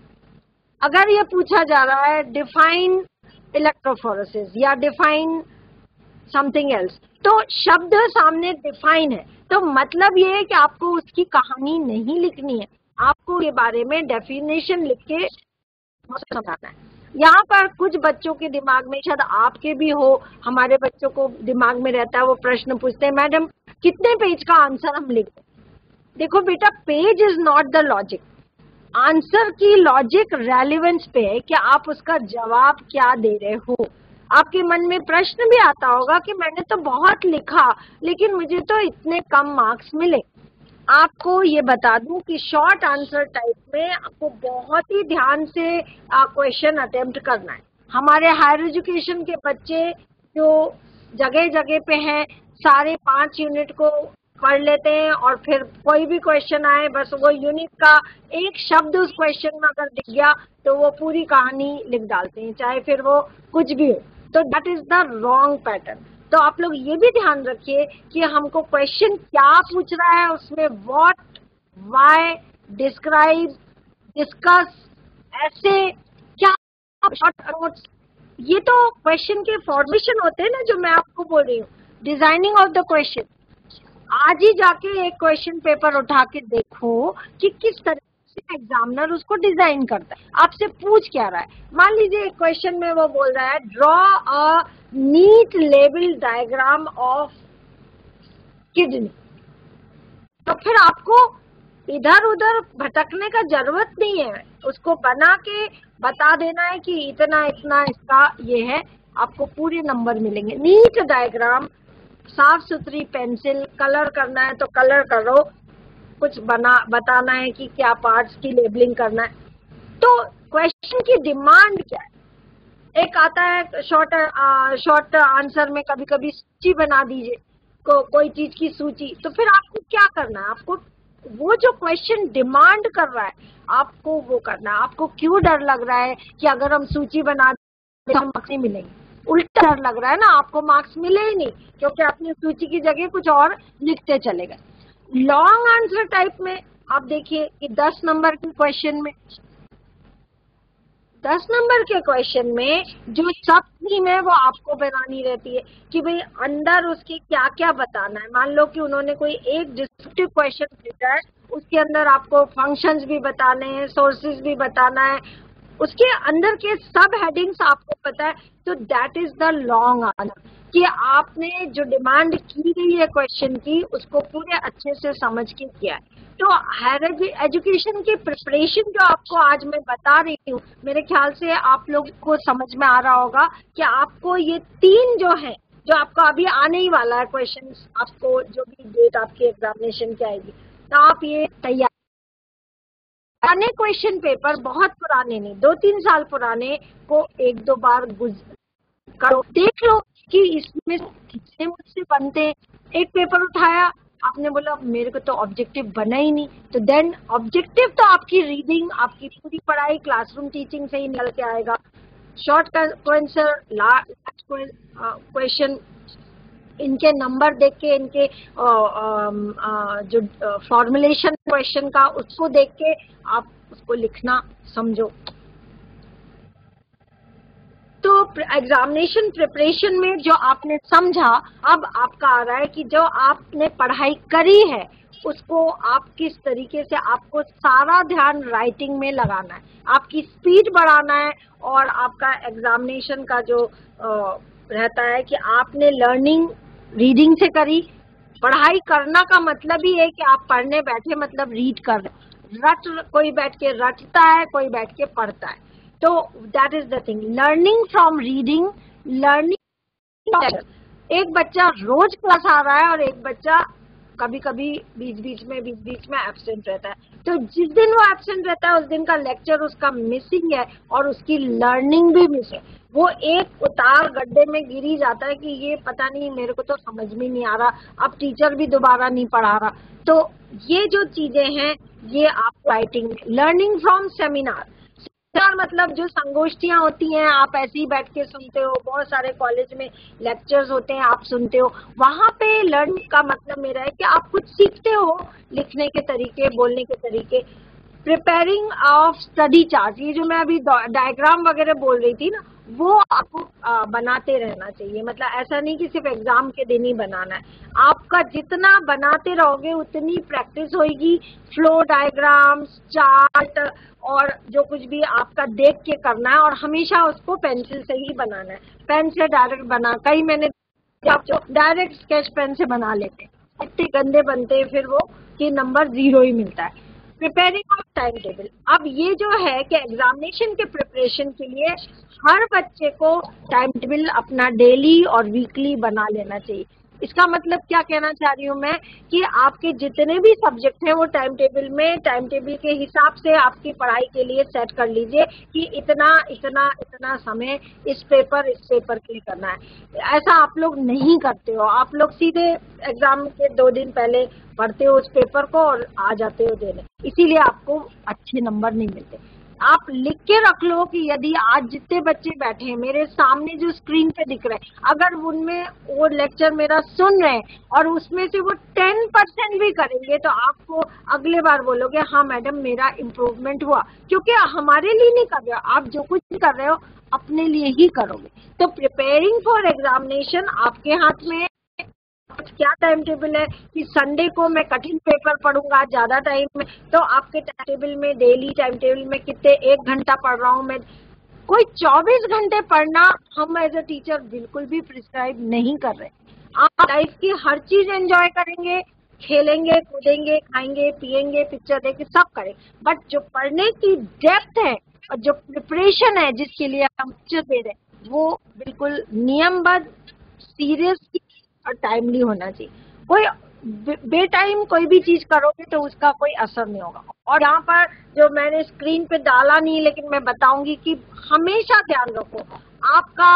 अगर ये पूछा जा रहा है डिफाइन इलेक्ट्रोफोरेसिस या डिफाइन समथिंग एल्स, तो शब्द सामने डिफाइन है, तो मतलब ये है कि आपको उसकी कहानी नहीं लिखनी है, आपको ये बारे में डेफिनेशन लिख के समझाना है। यहाँ पर कुछ बच्चों के दिमाग में, शायद आपके भी हो, हमारे बच्चों को दिमाग में रहता है, वो प्रश्न पूछते हैं मैडम कितने पेज का आंसर हम लिख दें। देखो बेटा, page is not the logic, answer की लॉजिक रेलेवेंस पे है कि आप उसका जवाब क्या दे रहे हो। आपके मन में प्रश्न भी आता होगा कि मैंने तो बहुत लिखा लेकिन मुझे तो इतने कम मार्क्स मिले। आपको ये बता दूं कि शॉर्ट आंसर टाइप में आपको बहुत ही ध्यान से क्वेश्चन अटेम्प्ट करना है। हमारे हायर एजुकेशन के बच्चे जो जगह जगह पे हैं, सारे पांच यूनिट को पढ़ लेते हैं और फिर कोई भी क्वेश्चन आए बस वो यूनिट का एक शब्द उस क्वेश्चन में अगर दिख गया तो वो पूरी कहानी लिख डालते हैं, चाहे फिर वो कुछ भी हो। तो that is the wrong pattern. तो आप लोग ये भी ध्यान रखिए कि हमको क्वेश्चन क्या पूछ रहा है, उसमें व्हाट, व्हाई, डिस्क्राइब, डिस्कस, ऐसे क्या शॉर्ट नोट्स, ये तो क्वेश्चन के फॉर्मेशन होते हैं ना, जो मैं आपको बोल रही हूँ। डिजाइनिंग ऑफ द क्वेश्चन, आज ही जाके एक क्वेश्चन पेपर उठा के देखो कि किस तरह से एग्जामिनर उसको डिजाइन करता है, आपसे पूछ क्या रहा है। मान लीजिए एक क्वेश्चन में वो बोल रहा है draw a neat level diagram of kidney, तो फिर आपको इधर उधर भटकने का जरूरत नहीं है, उसको बना के बता देना है कि इतना इतना इसका ये है, आपको पूरे नंबर मिलेंगे। नीट डायग्राम, साफ सुथरी पेंसिल, कलर करना है तो कलर करो, कुछ बना बताना है कि क्या पार्ट्स की लेबलिंग करना है। तो क्वेश्चन की डिमांड क्या है? एक आता है शॉर्ट शॉर्ट आंसर में कभी कभी सूची बना दीजिए, को, कोई चीज की सूची। तो फिर आपको क्या करना है, आपको वो जो क्वेश्चन डिमांड कर रहा है आपको वो करना है। आपको क्यों डर लग रहा है कि अगर हम सूची बना दें तो हम मार्क्स नहीं मिलेंगे? उल्टा डर लग रहा है ना, आपको मार्क्स मिले ही नहीं क्योंकि आपने सूची की जगह कुछ और लिखते चले गए। लॉन्ग आंसर टाइप में आप देखिए कि दस नंबर के क्वेश्चन में दस नंबर के क्वेश्चन में जो सब थीम है वो आपको बनानी रहती है कि भाई अंदर उसके क्या क्या बताना है। मान लो कि उन्होंने कोई एक डिस्क्रिप्टिव क्वेश्चन पूछा है, उसके अंदर आपको फंक्शंस भी बताने हैं, सोर्सेज भी बताना है, उसके अंदर के सब हेडिंग्स आपको पता है। तो that is the long answer, कि आपने जो डिमांड की गई है क्वेश्चन की उसको पूरे अच्छे से समझ के किया है। तो हायर एजुकेशन की प्रिपरेशन जो आपको आज मैं बता रही हूँ, मेरे ख्याल से आप लोग को समझ में आ रहा होगा कि आपको ये तीन जो है, जो आपको अभी आने ही वाला है क्वेश्चन, आपको जो भी डेट आपकी एग्जामिनेशन की आएगी, तो आप ये तैयार। पुराने क्वेश्चन पेपर, बहुत पुराने नहीं, दो तीन साल पुराने को एक दो बार करो, देख लो कि इसमें कितने मुझसे बनते हैं। एक पेपर उठाया, आपने बोला मेरे को तो ऑब्जेक्टिव बना ही नहीं, तो देन ऑब्जेक्टिव तो आपकी रीडिंग, आपकी पूरी पढ़ाई क्लासरूम टीचिंग से ही निकल के आएगा। शॉर्ट आंसर, लास्ट क्वेश्चन, इनके नंबर देख के, इनके आ, आ, आ, जो फॉर्मुलेशन क्वेश्चन का उसको देख के आप उसको लिखना समझो। तो एग्जामिनेशन प्रिपरेशन में जो आपने समझा, अब आपका आ रहा है कि जो आपने पढ़ाई करी है उसको आप किस तरीके से, आपको सारा ध्यान राइटिंग में लगाना है, आपकी स्पीड बढ़ाना है। और आपका एग्जामिनेशन का जो आ, रहता है कि आपने लर्निंग रीडिंग से करी। पढ़ाई करना का मतलब ही है कि आप पढ़ने बैठे मतलब रीड कर रहे। रट कोई बैठ के रटता है, कोई बैठ के पढ़ता है। तो that is the thing, learning from reading, learning. एक बच्चा रोज क्लास आ रहा है और एक बच्चा कभी कभी बीच बीच में बीच बीच में एब्सेंट रहता है। तो जिस दिन वो एब्सेंट रहता है उस दिन का लेक्चर उसका मिसिंग है और उसकी लर्निंग भी मिस है। वो एक उतार गड्ढे में गिरी जाता है कि ये पता नहीं, मेरे को तो समझ में नहीं आ रहा, अब टीचर भी दोबारा नहीं पढ़ा रहा। तो ये जो चीजें हैं ये आप writing, learning from seminar, seminar मतलब जो संगोष्ठियां होती हैं, आप ऐसे ही बैठ के सुनते हो, बहुत सारे कॉलेज में लेक्चर्स होते हैं, आप सुनते हो, वहां पे लर्न का मतलब मेरा है कि आप कुछ सीखते हो, लिखने के तरीके, बोलने के तरीके। प्रिपेयरिंग ऑफ स्टडी चार्ट, ये जो मैं अभी डायग्राम वगैरह बोल रही थी ना, वो आपको आ, बनाते रहना चाहिए। मतलब ऐसा नहीं कि सिर्फ एग्जाम के दिन ही बनाना है, आपका जितना बनाते रहोगे उतनी प्रैक्टिस होगी। फ्लो डायग्राम्स, चार्ट और जो कुछ भी आपका देख के करना है, और हमेशा उसको पेंसिल से ही बनाना है, पेन से डायरेक्ट बना, कई मैंने आप जो डायरेक्ट स्केच पेन से बना लेते हैं, इतने गंदे बनते हैं फिर वो कि नंबर जीरो ही मिलता है। प्रिपेयरिंग ऑफ टाइम टेबल, अब ये जो है कि एग्जामिनेशन के प्रिपरेशन के लिए हर बच्चे को टाइम टेबल अपना डेली और वीकली बना लेना चाहिए। इसका मतलब क्या कहना चाह रही हूँ मैं कि आपके जितने भी सब्जेक्ट हैं वो टाइम टेबल में, टाइम टेबल के हिसाब से आपकी पढ़ाई के लिए सेट कर लीजिए कि इतना इतना इतना समय इस पेपर इस पेपर के लिए करना है। ऐसा आप लोग नहीं करते हो, आप लोग सीधे एग्जाम के दो दिन पहले पढ़ते हो उस पेपर को और आ जाते हो देने, इसीलिए आपको अच्छे नंबर नहीं मिलते। आप लिख के रख लो कि यदि आज जितने बच्चे बैठे हैं मेरे सामने जो स्क्रीन पे दिख रहे हैं, अगर उनमें वो लेक्चर मेरा सुन रहे हैं और उसमें से वो टेन परसेंट भी करेंगे तो आपको अगले बार बोलोगे हाँ मैडम मेरा इम्प्रूवमेंट हुआ, क्योंकि हमारे लिए नहीं कर रहे हो आप, जो कुछ कर रहे हो अपने लिए ही करोगे। तो प्रिपेयरिंग फॉर एग्जामिनेशन आपके हाथ में क्या टाइम टेबल है कि संडे को मैं कठिन पेपर पढ़ूंगा ज्यादा टाइम में, तो आपके टाइम टेबल में डेली टाइम टेबल में कितने एक घंटा पढ़ रहा हूं मैं, कोई चौबीस घंटे पढ़ना हम एज अ टीचर बिल्कुल भी प्रिस्क्राइब नहीं कर रहे। आप लाइफ की हर चीज एंजॉय करेंगे, खेलेंगे कूदेंगे खाएंगे पिएंगे पिक्चर देखेंगे सब करें, बट जो पढ़ने की डेप्थ है और जो प्रिपरेशन है जिसके लिए हम लेक्चर दे रहे हैं वो बिल्कुल नियमबद्ध, सीरियस और टाइमली होना चाहिए। कोई बे टाइम कोई भी चीज करोगे तो उसका कोई असर नहीं होगा। और यहाँ पर जो मैंने स्क्रीन पे डाला नहीं लेकिन मैं बताऊंगी कि हमेशा ध्यान रखो आपका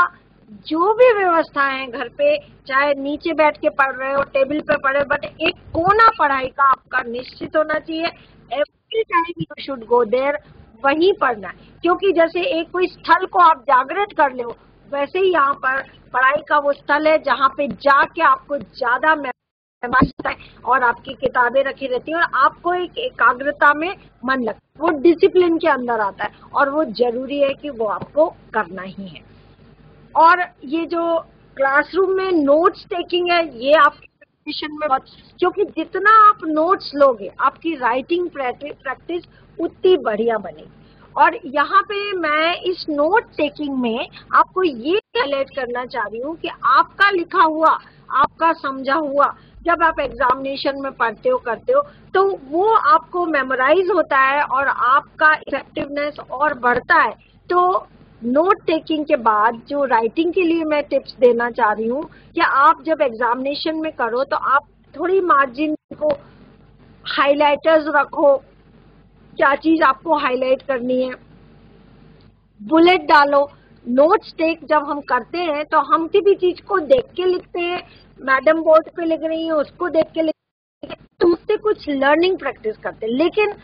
जो भी व्यवस्था है घर पे, चाहे नीचे बैठ के पढ़ रहे हो टेबल पे पढ़े, बट एक कोना पढ़ाई का आपका निश्चित होना चाहिए। Every time you should go there, वहीं पढ़ना है, क्योंकि जैसे एक कोई स्थल को आप जागृत कर लो वैसे ही यहाँ पर पढ़ाई का वो स्थल है जहाँ पे जाके आपको ज्यादा महसूस है और आपकी किताबें रखी रहती हैं और आपको एक एकाग्रता में मन लगता है, वो डिसिप्लिन के अंदर आता है और वो जरूरी है कि वो आपको करना ही है। और ये जो क्लासरूम में नोट्स टेकिंग है ये आपकी प्रिपरेशन में बहुत, क्योंकि जितना आप नोट्स लोगे आपकी राइटिंग प्रैक्टिस उतनी बढ़िया बनेगी। और यहाँ पे मैं इस नोट टेकिंग में आपको ये हाईलाइट करना चाह रही हूँ कि आपका लिखा हुआ, आपका समझा हुआ जब आप एग्जामिनेशन में पढ़ते हो करते हो तो वो आपको मेमोराइज होता है और आपका इफेक्टिवनेस और बढ़ता है। तो नोट टेकिंग के बाद जो राइटिंग के लिए मैं टिप्स देना चाह रही हूँ कि आप जब एग्जामिनेशन में करो तो आप थोड़ी मार्जिन को हाइलाइटर्स रखो, क्या चीज आपको हाईलाइट करनी है, बुलेट डालो। नोट्स टेक जब हम करते हैं तो हम किसी भी चीज को देख के लिखते हैं, मैडम बोर्ड पे लिख रही है उसको देख के लिखते हैं तो उससे कुछ लर्निंग प्रैक्टिस करते हैं। लेकिन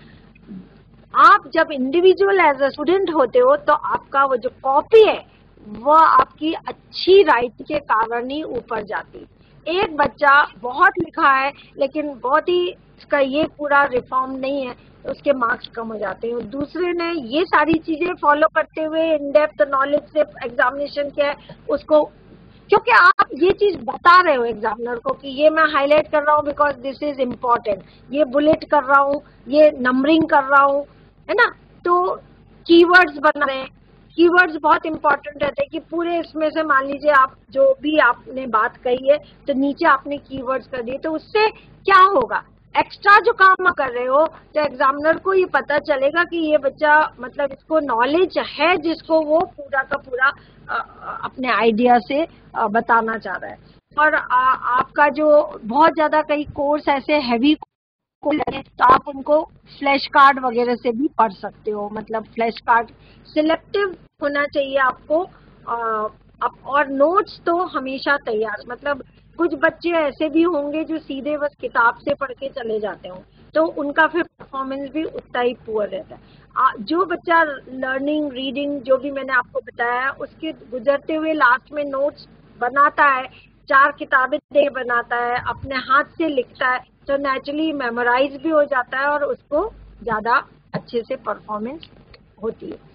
आप जब इंडिविजुअल एज अ स्टूडेंट होते हो तो आपका वो जो कॉपी है वह आपकी अच्छी राइटिंग के कारण ही ऊपर जाती है। एक बच्चा बहुत लिखा है लेकिन बहुत ही इसका ये पूरा रिफॉर्म नहीं है तो उसके मार्क्स कम हो जाते हैं। दूसरे ने ये सारी चीजें फॉलो करते हुए इन डेप्थ नॉलेज से एग्जामिनेशन किया है उसको, क्योंकि आप ये चीज बता रहे हो एग्जामिनर को कि ये मैं हाईलाइट कर रहा हूँ बिकॉज दिस इज इम्पोर्टेंट, ये बुलेट कर रहा हूँ, ये नंबरिंग कर रहा हूँ, है ना। तो कीवर्ड्स बना रहे हैं, कीवर्ड्स बहुत इंपॉर्टेंट रहते हैं कि पूरे इसमें से मान लीजिए आप जो भी आपने बात कही है तो नीचे आपने कीवर्ड्स कर दिए, तो उससे क्या होगा, एक्स्ट्रा जो काम आप कर रहे हो तो एग्जामिनर को ये पता चलेगा कि ये बच्चा मतलब इसको नॉलेज है जिसको वो पूरा का पूरा आ, अपने आइडिया से आ, बताना चाह रहा है। और आ, आपका जो बहुत ज्यादा कई कोर्स ऐसे हैवी तो आप उनको फ्लैश कार्ड वगैरह से भी पढ़ सकते हो, मतलब फ्लैश कार्ड सिलेक्टिव होना चाहिए आपको। आ, और नोट्स तो हमेशा तैयार, मतलब कुछ बच्चे ऐसे भी होंगे जो सीधे बस किताब से पढ़ के चले जाते हों, तो उनका फिर परफॉर्मेंस भी उतना ही पुअर रहता है। आ, जो बच्चा लर्निंग रीडिंग जो भी मैंने आपको बताया है उसके गुजरते हुए लास्ट में नोट्स बनाता है, चार किताबें दे बनाता है, अपने हाथ से लिखता है, तो नेचुरली मेमोराइज भी हो जाता है और उसको ज्यादा अच्छे से परफॉर्मेंस होती है।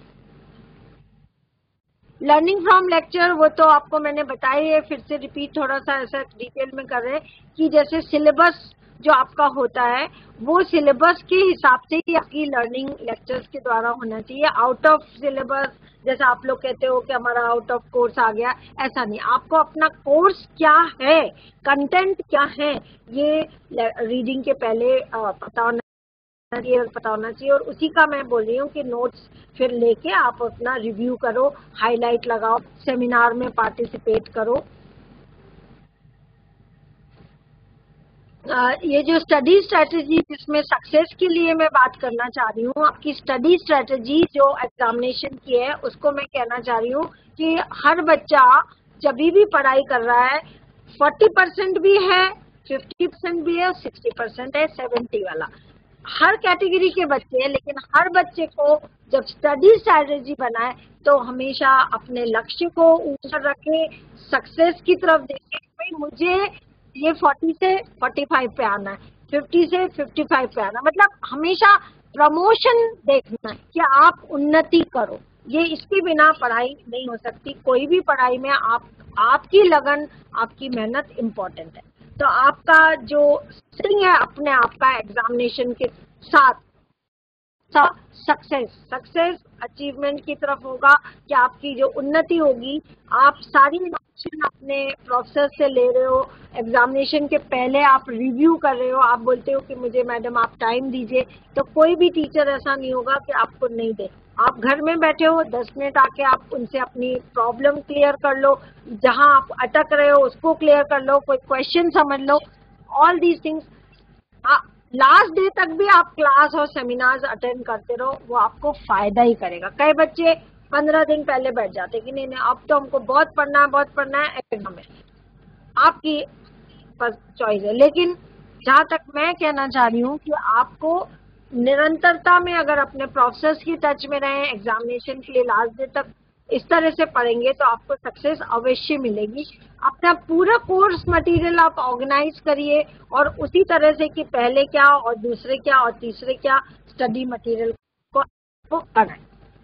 लर्निंग फ्रॉम लेक्चर वो तो आपको मैंने बताई है, फिर से रिपीट थोड़ा सा ऐसा डिटेल में कर रहे हैं कि जैसे सिलेबस जो आपका होता है वो सिलेबस के हिसाब से ही आपकी लर्निंग लेक्चर्स के द्वारा होना चाहिए। आउट ऑफ सिलेबस जैसा आप लोग कहते हो कि हमारा आउट ऑफ कोर्स आ गया, ऐसा नहीं। आपको अपना कोर्स क्या है, कंटेंट क्या है, ये रीडिंग के पहले पता होना चाहिए पता होना चाहिए और उसी का मैं बोल रही हूँ कि नोट्स फिर लेके आप अपना रिव्यू करो, हाईलाइट लगाओ, सेमिनार में पार्टिसिपेट करो। Uh, ये जो स्टडी स्ट्रेटेजी जिसमें सक्सेस के लिए मैं बात करना चाह रही हूँ, आपकी स्टडी स्ट्रेटेजी जो एग्जामिनेशन की है उसको मैं कहना चाह रही हूँ कि हर बच्चा जब भी पढ़ाई कर रहा है चालीस परसेंट भी है, पचास परसेंट भी है, साठ परसेंट है, सत्तर वाला, हर कैटेगरी के बच्चे हैं, लेकिन हर बच्चे को जब स्टडी स्ट्रेटेजी बनाए तो हमेशा अपने लक्ष्य को ऊपर रखे, सक्सेस की तरफ देखे। भाई मुझे ये चालीस से पैंतालीस पे आना है, पचास से पचपन पे आना, मतलब हमेशा प्रमोशन देखना है कि आप उन्नति करो। ये इसके बिना पढ़ाई नहीं हो सकती। कोई भी पढ़ाई में आप आपकी लगन, आपकी मेहनत इम्पोर्टेंट है। तो आपका जो सेटिंग है अपने आप का एग्जामिनेशन के साथ सक्सेस सक्सेस अचीवमेंट की तरफ होगा कि आपकी जो उन्नति होगी, आप सारी इन्फॉर्मेशन अपने प्रोफेसर से ले रहे हो, एग्जामिनेशन के पहले आप रिव्यू कर रहे हो, आप बोलते हो कि मुझे मैडम आप टाइम दीजिए, तो कोई भी टीचर ऐसा नहीं होगा कि आपको नहीं दे। आप घर में बैठे हो, दस मिनट आके आप उनसे अपनी प्रॉब्लम क्लियर कर लो, जहां आप अटक रहे हो उसको क्लियर कर लो, कोई क्वेश्चन समझ लो, all these things. Last day तक भी आप क्लास और सेमिनार्स अटेंड करते रहो, वो आपको फायदा ही करेगा। कई बच्चे पंद्रह दिन पहले बैठ जाते कि नहीं नहीं अब तो हमको बहुत पढ़ना है बहुत पढ़ना है, एग्जाम है, आपकी चॉइस है। लेकिन जहां तक मैं कहना चाह रही हूँ कि आपको निरंतरता में अगर अपने प्रोफेसर्स की टच में रहे, एग्जामिनेशन के लिए लास्ट डे तक इस तरह से पढ़ेंगे तो आपको सक्सेस अवश्य मिलेगी। अपना पूरा कोर्स मटेरियल आप ऑर्गेनाइज करिए और उसी तरह से कि पहले क्या और दूसरे क्या और तीसरे क्या स्टडी मटेरियल को पढ़ें।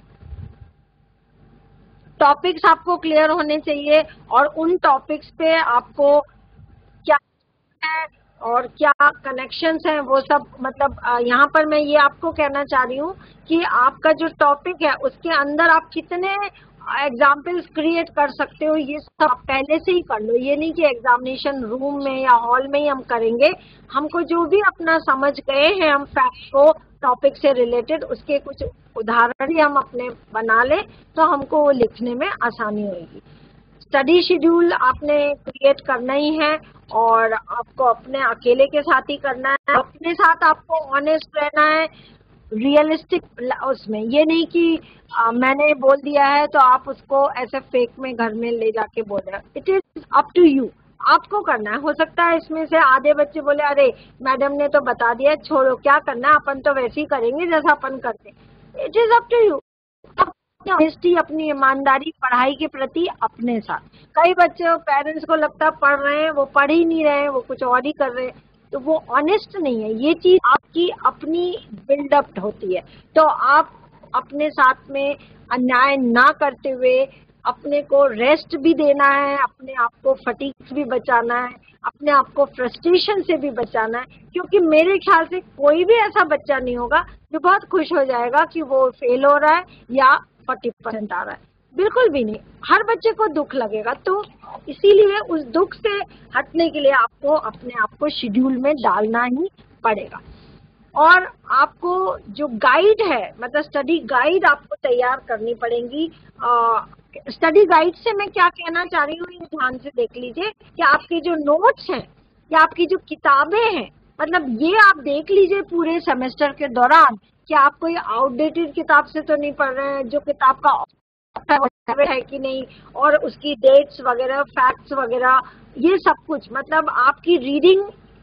टॉपिक्स आपको क्लियर होने चाहिए और उन टॉपिक्स पे आपको क्या है और क्या कनेक्शंस हैं वो सब, मतलब यहाँ पर मैं ये आपको कहना चाह रही हूँ कि आपका जो टॉपिक है उसके अंदर आप कितने एग्जाम्पल्स क्रिएट कर सकते हो, ये सब पहले से ही कर लो। ये नहीं कि एग्जामिनेशन रूम में या हॉल में ही हम करेंगे। हमको जो भी अपना समझ गए हैं हम फैक्ट को टॉपिक से रिलेटेड, उसके कुछ उदाहरण ही हम अपने बना लें तो हमको वो लिखने में आसानी होगी। स्टडी शेड्यूल आपने क्रिएट करना ही है और आपको अपने अकेले के साथ ही करना है, अपने साथ आपको ऑनेस्ट रहना है, रियलिस्टिक उसमें। ये नहीं कि आ, मैंने बोल दिया है तो आप उसको ऐसे फेक में घर में ले जाके बोल रहे हो। It is up to you, आपको करना है। हो सकता है इसमें से आधे बच्चे बोले अरे मैडम ने तो बता दिया छोड़ो क्या करना है, अपन तो वैसे ही करेंगे जैसा अपन करते। It is up to you, honesty, अपनी ईमानदारी पढ़ाई के प्रति अपने साथ। कई बच्चे पेरेंट्स को लगता है पढ़ रहे हैं, वो पढ़ ही नहीं रहे हैं, वो कुछ और ही कर रहे हैं, तो वो ऑनेस्ट नहीं है। ये चीज आपकी अपनी बिल्डअप होती है। तो आप अपने साथ में अन्याय ना करते हुए अपने को रेस्ट भी देना है, अपने आप को फटीग भी बचाना है, अपने आप को फ्रस्ट्रेशन से भी बचाना है, क्योंकि मेरे ख्याल से कोई भी ऐसा बच्चा नहीं होगा जो बहुत खुश हो जाएगा कि वो फेल हो रहा है या चालीस परसेंट आ रहा है। बिल्कुल भी नहीं, हर बच्चे को दुख लगेगा। तो इसीलिए उस दुख से हटने के लिए आपको अपने आप को शेड्यूल में डालना ही पड़ेगा। और आपको जो गाइड है, मतलब स्टडी गाइड आपको तैयार करनी पड़ेगी। स्टडी गाइड से मैं क्या कहना चाह रही हूँ ये ध्यान से देख लीजिए कि आपके जो नोट्स हैं या आपकी जो किताबें हैं, मतलब ये आप देख लीजिए पूरे सेमेस्टर के दौरान कि आप कोई आउटडेटेड किताब से तो नहीं पढ़ रहे हैं, जो किताब का है कि नहीं, और उसकी डेट्स वगैरह, फैक्ट्स वगैरह, ये सब कुछ, मतलब आपकी रीडिंग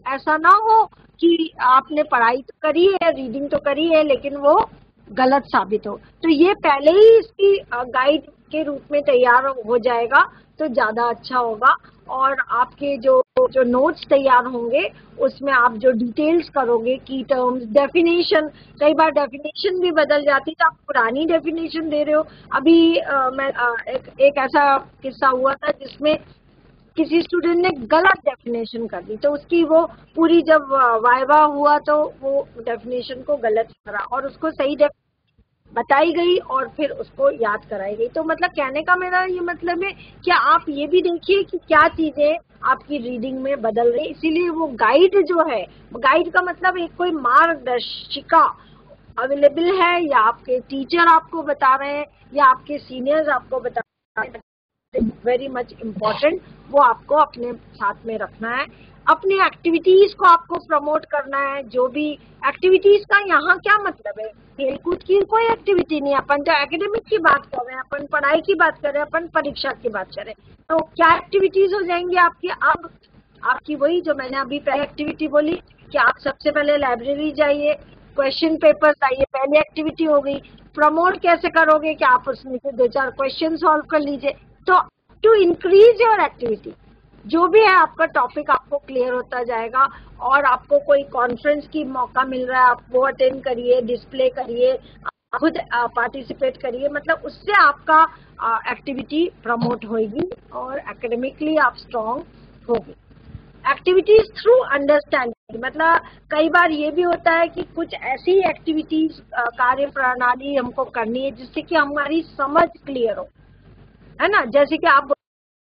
ऐसा ना हो कि आपने पढ़ाई तो करी है, रीडिंग तो करी है, लेकिन वो गलत साबित हो। तो ये पहले ही इसकी गाइड के रूप में तैयार हो जाएगा तो ज्यादा अच्छा होगा। और आपके जो जो नोट्स तैयार होंगे उसमें आप जो डिटेल्स करोगे, की टर्म्स, डेफिनेशन, कई बार डेफिनेशन भी बदल जाती है तो आप पुरानी डेफिनेशन दे रहे हो। अभी आ, मैं आ, एक, एक ऐसा किस्सा हुआ था जिसमें किसी स्टूडेंट ने गलत डेफिनेशन कर दी, तो उसकी वो पूरी जब वाइवा हुआ तो वो डेफिनेशन को गलत करा और उसको सही बताई गई और फिर उसको याद कराई गई। तो मतलब कहने का मेरा ये मतलब है कि आप ये भी देखिए कि क्या चीजें आपकी रीडिंग में बदल रही। इसीलिए वो गाइड जो है, गाइड का मतलब एक कोई मार्गदर्शिका अवेलेबल है या आपके टीचर आपको बता रहे हैं या आपके सीनियर्स आपको बता रहे हैं, वेरी मच इम्पोर्टेंट, वो आपको अपने साथ में रखना है। अपनी एक्टिविटीज को आपको प्रमोट करना है। जो भी एक्टिविटीज का यहाँ क्या मतलब है, खेलकूद की कोई एक्टिविटी नहीं, अपन तो एकेडमिक की बात कर रहे हैं, अपन पढ़ाई की बात कर रहे हैं, अपन परीक्षा की बात कर रहे हैं। तो क्या एक्टिविटीज हो जाएंगी आपकी? अब आपकी वही जो मैंने अभी पहले एक्टिविटी बोली कि आप सबसे पहले लाइब्रेरी जाइए, क्वेश्चन पेपर लाइए, पहली एक्टिविटी हो गई। प्रमोट कैसे करोगे कि आप उसमें से दो चार क्वेश्चन सॉल्व कर लीजिए। तो टू इंक्रीज योर एक्टिविटी, जो भी है आपका टॉपिक आपको क्लियर होता जाएगा और आपको कोई कॉन्फ्रेंस की मौका मिल रहा है आप वो अटेंड करिए, डिस्प्ले करिए, खुद पार्टिसिपेट करिए, मतलब उससे आपका एक्टिविटी प्रमोट होगी और एकेडमिकली आप स्ट्रांग होगी। एक्टिविटीज थ्रू अंडरस्टैंडिंग, मतलब कई बार ये भी होता है कि कुछ ऐसी एक्टिविटीज कार्य प्रणाली हमको करनी है जिससे कि हमारी समझ क्लियर हो, है ना। जैसे कि आप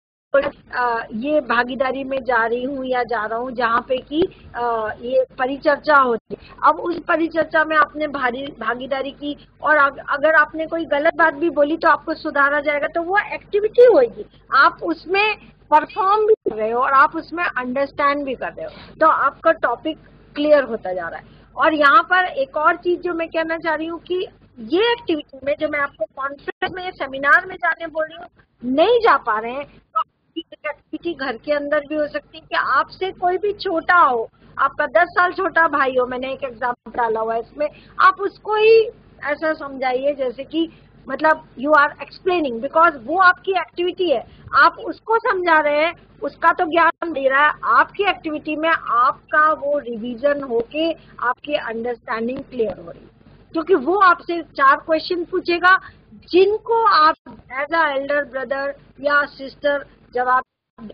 आ, ये भागीदारी में जा रही हूँ या जा रहा हूँ जहाँ पे कि ये परिचर्चा होती है। अब उस परिचर्चा में आपने भारी भागीदारी की और अगर आपने कोई गलत बात भी बोली तो आपको सुधारा जाएगा, तो वो एक्टिविटी होगी, आप उसमें परफॉर्म भी कर रहे हो और आप उसमें अंडरस्टैंड भी कर रहे हो, तो आपका टॉपिक क्लियर होता जा रहा है। और यहाँ पर एक और चीज जो मैं कहना चाह रही हूँ कि ये एक्टिविटी में जो मैं आपको कॉन्फ्रेंस में, सेमिनार में जाने बोल रही हूँ, नहीं जा पा रहे हैं तो एक्टिविटी घर के अंदर भी हो सकती है कि आपसे कोई भी छोटा हो, आपका दस साल छोटा भाई हो, मैंने एक एग्जाम्पल डाला हुआ है इसमें, आप उसको ही ऐसा समझाइए जैसे कि मतलब यू आर एक्सप्लेनिंग, बिकॉज वो आपकी एक्टिविटी है, आप उसको समझा रहे हैं, उसका तो ज्ञान दे रहा है, आपकी एक्टिविटी में आपका वो रिवीजन होके आपकी अंडरस्टैंडिंग क्लियर हो रही है, क्योंकि वो आपसे चार क्वेश्चन पूछेगा जिनको आप एज अ एल्डर ब्रदर या सिस्टर जवाब,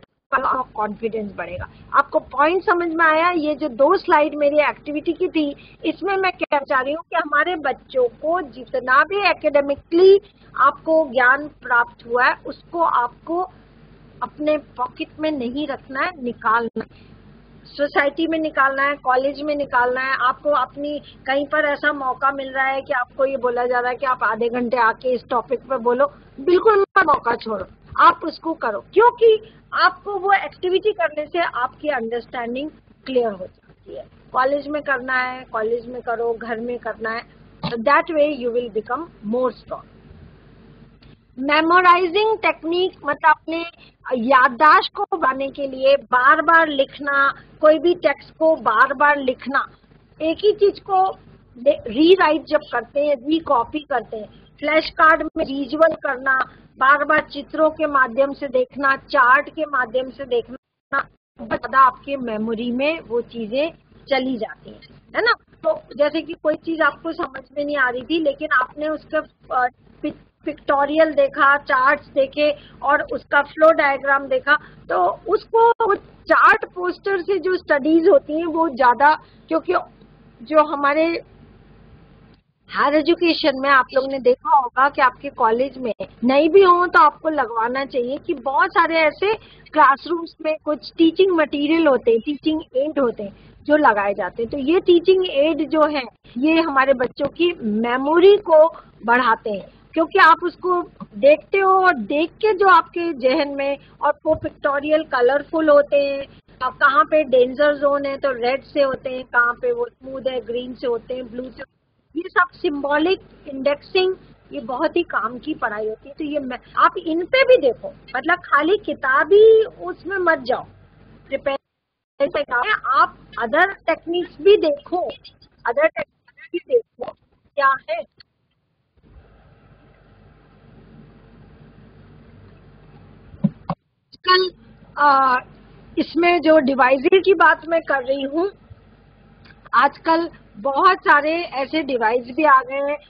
कॉन्फिडेंस बढ़ेगा। आपको पॉइंट समझ में आया? ये जो दो स्लाइड मेरी एक्टिविटी की थी, इसमें मैं कहना चाह रही हूँ कि हमारे बच्चों को जितना भी एकेडमिकली आपको ज्ञान प्राप्त हुआ है उसको आपको अपने पॉकेट में नहीं रखना है, निकालना है, सोसाइटी में निकालना है, कॉलेज में निकालना है। आपको अपनी कहीं पर ऐसा मौका मिल रहा है कि आपको ये बोला जा रहा है कि आप आधे घंटे आके इस टॉपिक पे बोलो, बिल्कुल मत मौका छोड़ो, आप उसको करो, क्योंकि आपको वो एक्टिविटी करने से आपकी अंडरस्टैंडिंग क्लियर हो जाती है। कॉलेज में करना है, कॉलेज में करो, घर में करना है, that way you will become more strong. Memorising technique मतलब अपने याददाश्त को बढ़ाने के लिए बार बार लिखना, कोई भी टेक्स्ट को बार बार लिखना, एक ही चीज को रीराइट जब करते हैं, री कॉपी करते हैं, फ्लैश कार्ड में विजुअल करना, बार बार चित्रों के माध्यम से देखना, चार्ट के माध्यम से देखना, ज्यादा आपके मेमोरी में वो चीजें चली जाती हैं, है ना। तो जैसे कि कोई चीज आपको समझ में नहीं आ रही थी लेकिन आपने उसका पिक्टोरियल देखा, चार्ट्स देखे और उसका फ्लो डायग्राम देखा, तो उसको चार्ट पोस्टर से जो स्टडीज होती हैं वो ज्यादा, क्योंकि जो हमारे हायर एजुकेशन में आप लोगों ने देखा होगा कि आपके कॉलेज में नहीं भी हो तो आपको लगवाना चाहिए कि बहुत सारे ऐसे क्लासरूम्स में कुछ टीचिंग मटेरियल होते हैं, टीचिंग एड होते हैं जो लगाए जाते हैं। तो ये टीचिंग एड जो है ये हमारे बच्चों की मेमोरी को बढ़ाते हैं, क्योंकि आप उसको देखते हो और देख के जो आपके जहन में, और वो पिक्टोरियल कलरफुल होते हैं, कहाँ पे डेंजर जोन है तो रेड से होते हैं, कहाँ पे वो स्मूथ है ग्रीन से होते हैं, ब्लू से, ये सब सिंबॉलिक इंडेक्सिंग, ये बहुत ही काम की पढ़ाई होती है। तो ये आप इन पे भी देखो, मतलब खाली किताबी उसमें मत जाओ, प्रिपेयर जैसे आप अदर टेक्निक्स भी देखो, अदर टेक्निक्स भी देखो क्या है। कल आ, इसमें जो डिवाइसेस की बात मैं कर रही हूँ, आजकल बहुत सारे ऐसे डिवाइस भी आ गए हैं,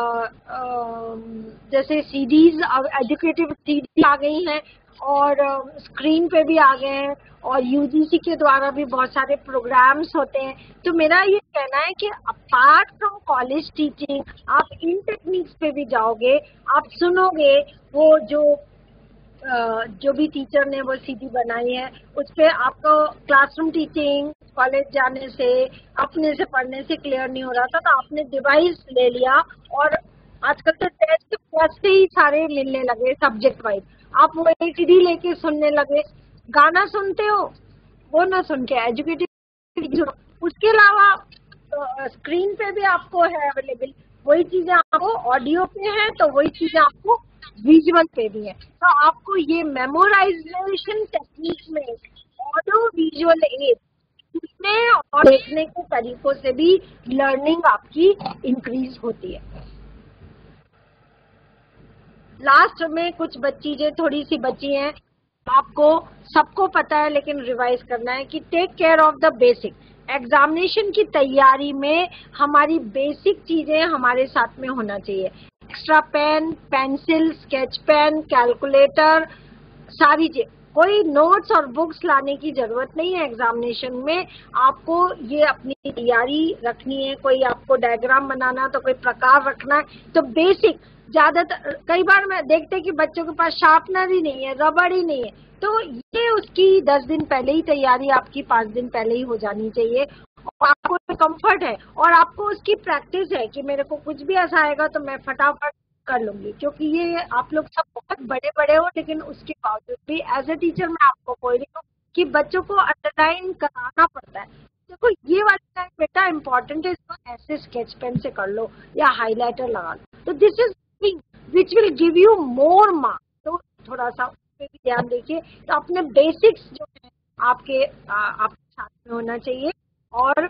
जैसे सीडीज, एजुकेटिव सीडी आ गई हैं और स्क्रीन पे भी आ गए हैं, और यूजीसी के द्वारा भी बहुत सारे प्रोग्राम्स होते हैं। तो मेरा ये कहना है कि अपार्ट फ्रॉम कॉलेज टीचिंग आप इन टेक्निक्स पे भी जाओगे, आप सुनोगे वो जो जो भी टीचर ने वो सीडी बनाई है, उस पर आपको क्लासरूम टीचिंग कॉलेज जाने से, अपने से पढ़ने से क्लियर नहीं हो रहा था, तो आपने डिवाइस ले लिया और आजकल तो टेस्ट वैसे ही सारे मिलने लगे सब्जेक्ट वाइज, आप वो एक सीडी लेके सुनने लगे। गाना सुनते हो वो ना सुन के एजुकेटिव, उसके अलावा स्क्रीन पे भी आपको है अवेलेबल, वही चीजें आपको ऑडियो पे है तो वही चीजें आपको विजुअल पे भी है। तो आपको ये मेमोराइजेशन टेक्निक में ऑडियो विजुअल एड सुनने और देखने के तरीकों से भी लर्निंग आपकी इंक्रीज होती है। लास्ट में कुछ चीजें थोड़ी सी बची हैं, आपको सबको पता है लेकिन रिवाइज करना है कि take care of the basic. Examination की तैयारी में हमारी बेसिक चीजें हमारे साथ में होना चाहिए। Extra pen, pencil, sketch pen, calculator, सारी चीज। कोई नोट्स और बुक्स लाने की जरूरत नहीं है एग्जामिनेशन में, आपको ये अपनी तैयारी रखनी है। कोई आपको डायग्राम बनाना तो कोई प्रकार रखना है, तो बेसिक। ज्यादातर कई बार मैं देखते कि बच्चों के पास शार्पनर ही नहीं है, रबड़ ही नहीं है, तो ये उसकी दस दिन पहले ही तैयारी आपकी पाँच दिन पहले ही हो जानी चाहिए। और आपको कंफर्ट है और आपको उसकी प्रैक्टिस है कि मेरे को कुछ भी ऐसा आएगा तो मैं फटाफट कर लूंगी, क्योंकि ये आप लोग सब बहुत बड़े बड़े हो, लेकिन उसके बावजूद भी एज ए टीचर मैं आपको बोल रही हूँ कि बच्चों को अंडरलाइन कराना पड़ता है। देखो ये वाली लाइन बेटा इंपॉर्टेंट है, इसको ऐसे स्केच पेन से कर लो या हाईलाइटर लगा लो, तो this is which will give you more marks. तो थोड़ा सा उस पर भी ध्यान देखिए। तो अपने बेसिक्स जो है आपके आ, आपके साथ में होना चाहिए, और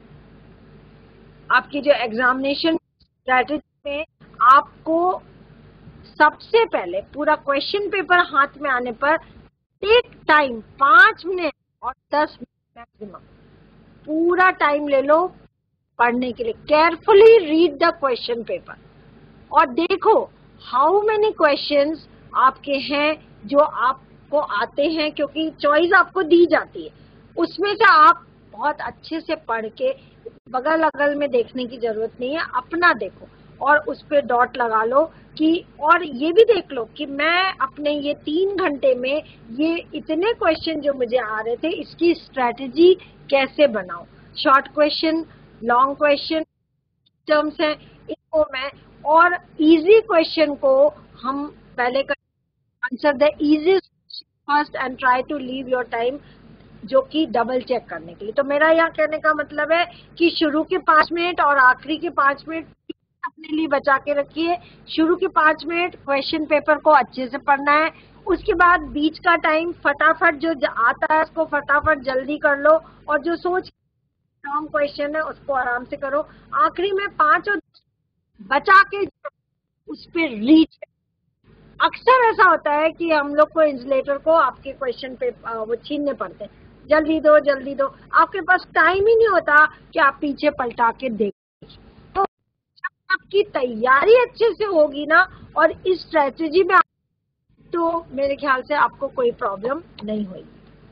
आपकी जो एग्जामिनेशन स्ट्रेटेजी में आपको सबसे पहले पूरा क्वेश्चन पेपर हाथ में आने पर टेक टाइम, पांच मिनट और दस मिनट मैक्सिमम, पूरा टाइम ले लो पढ़ने के लिए। Carefully read the question paper और देखो हाउ मेनी क्वेश्चंस आपके हैं जो आपको आते हैं, क्योंकि चॉइस आपको दी जाती है, उसमें से आप बहुत अच्छे से पढ़ के, बगल अगल में देखने की जरूरत नहीं है, अपना देखो और उस पे डॉट लगा लो कि, और ये भी देख लो कि मैं अपने ये तीन घंटे में ये इतने क्वेश्चन जो मुझे आ रहे थे इसकी स्ट्रेटेजी कैसे बनाऊं। Short question, long question terms हैं, इनको मैं, और इजी क्वेश्चन को हम पहले कर answer the easiest first and try to leave your time, जो कि डबल चेक करने के लिए। तो मेरा यहाँ कहने का मतलब है कि शुरू के पांच मिनट और आखिरी के पांच मिनट अपने लिए बचा के रखिए। शुरू के पांच मिनट क्वेश्चन पेपर को अच्छे से पढ़ना है, उसके बाद बीच का टाइम फटाफट जो आता है उसको फटाफट जल्दी कर लो, और जो सोच लॉन्ग क्वेश्चन है उसको आराम से करो। आखिरी में पांच और बचा के उस पर रीच। अक्सर ऐसा होता है कि हम लोग को इंसुलेटर को आपके क्वेश्चन पे वो छीनने पड़ते हैं, जल्दी दो जल्दी दो, आपके पास टाइम ही नहीं होता कि आप पीछे पलटा के देखें। तो आपकी तैयारी अच्छे से होगी ना और इस स्ट्रेटेजी में, तो मेरे ख्याल से आपको कोई प्रॉब्लम नहीं होगी।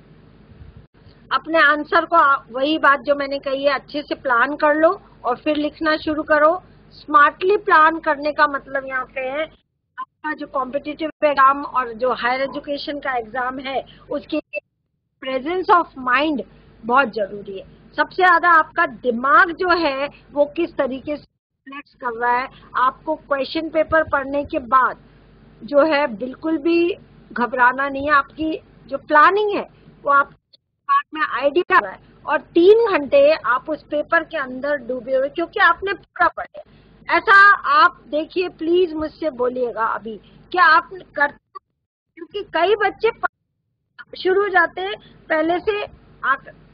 अपने आंसर को, वही बात जो मैंने कही है, अच्छे से प्लान कर लो और फिर लिखना शुरू करो। स्मार्टली प्लान करने का मतलब यहाँ पे है आपका जो कॉम्पिटिटिव एग्जाम और जो हायर एजुकेशन का एग्जाम है उसके प्रेजेंस ऑफ माइंड बहुत जरूरी है। सबसे ज्यादा आपका दिमाग जो है वो किस तरीके से रिफ्लेक्ट कर रहा है। आपको क्वेश्चन पेपर पढ़ने के बाद जो है बिल्कुल भी घबराना नहीं है, आपकी जो प्लानिंग है वो आप दिमाग में आइडिया रहा है, और तीन घंटे आप उस पेपर के अंदर डूबे हुए, क्योंकि आपने पूरा पढ़ा। ऐसा आप देखिए, प्लीज मुझसे बोलिएगा अभी कि आप करते, क्योंकि कई बच्चे शुरू हो जाते हैं पहले से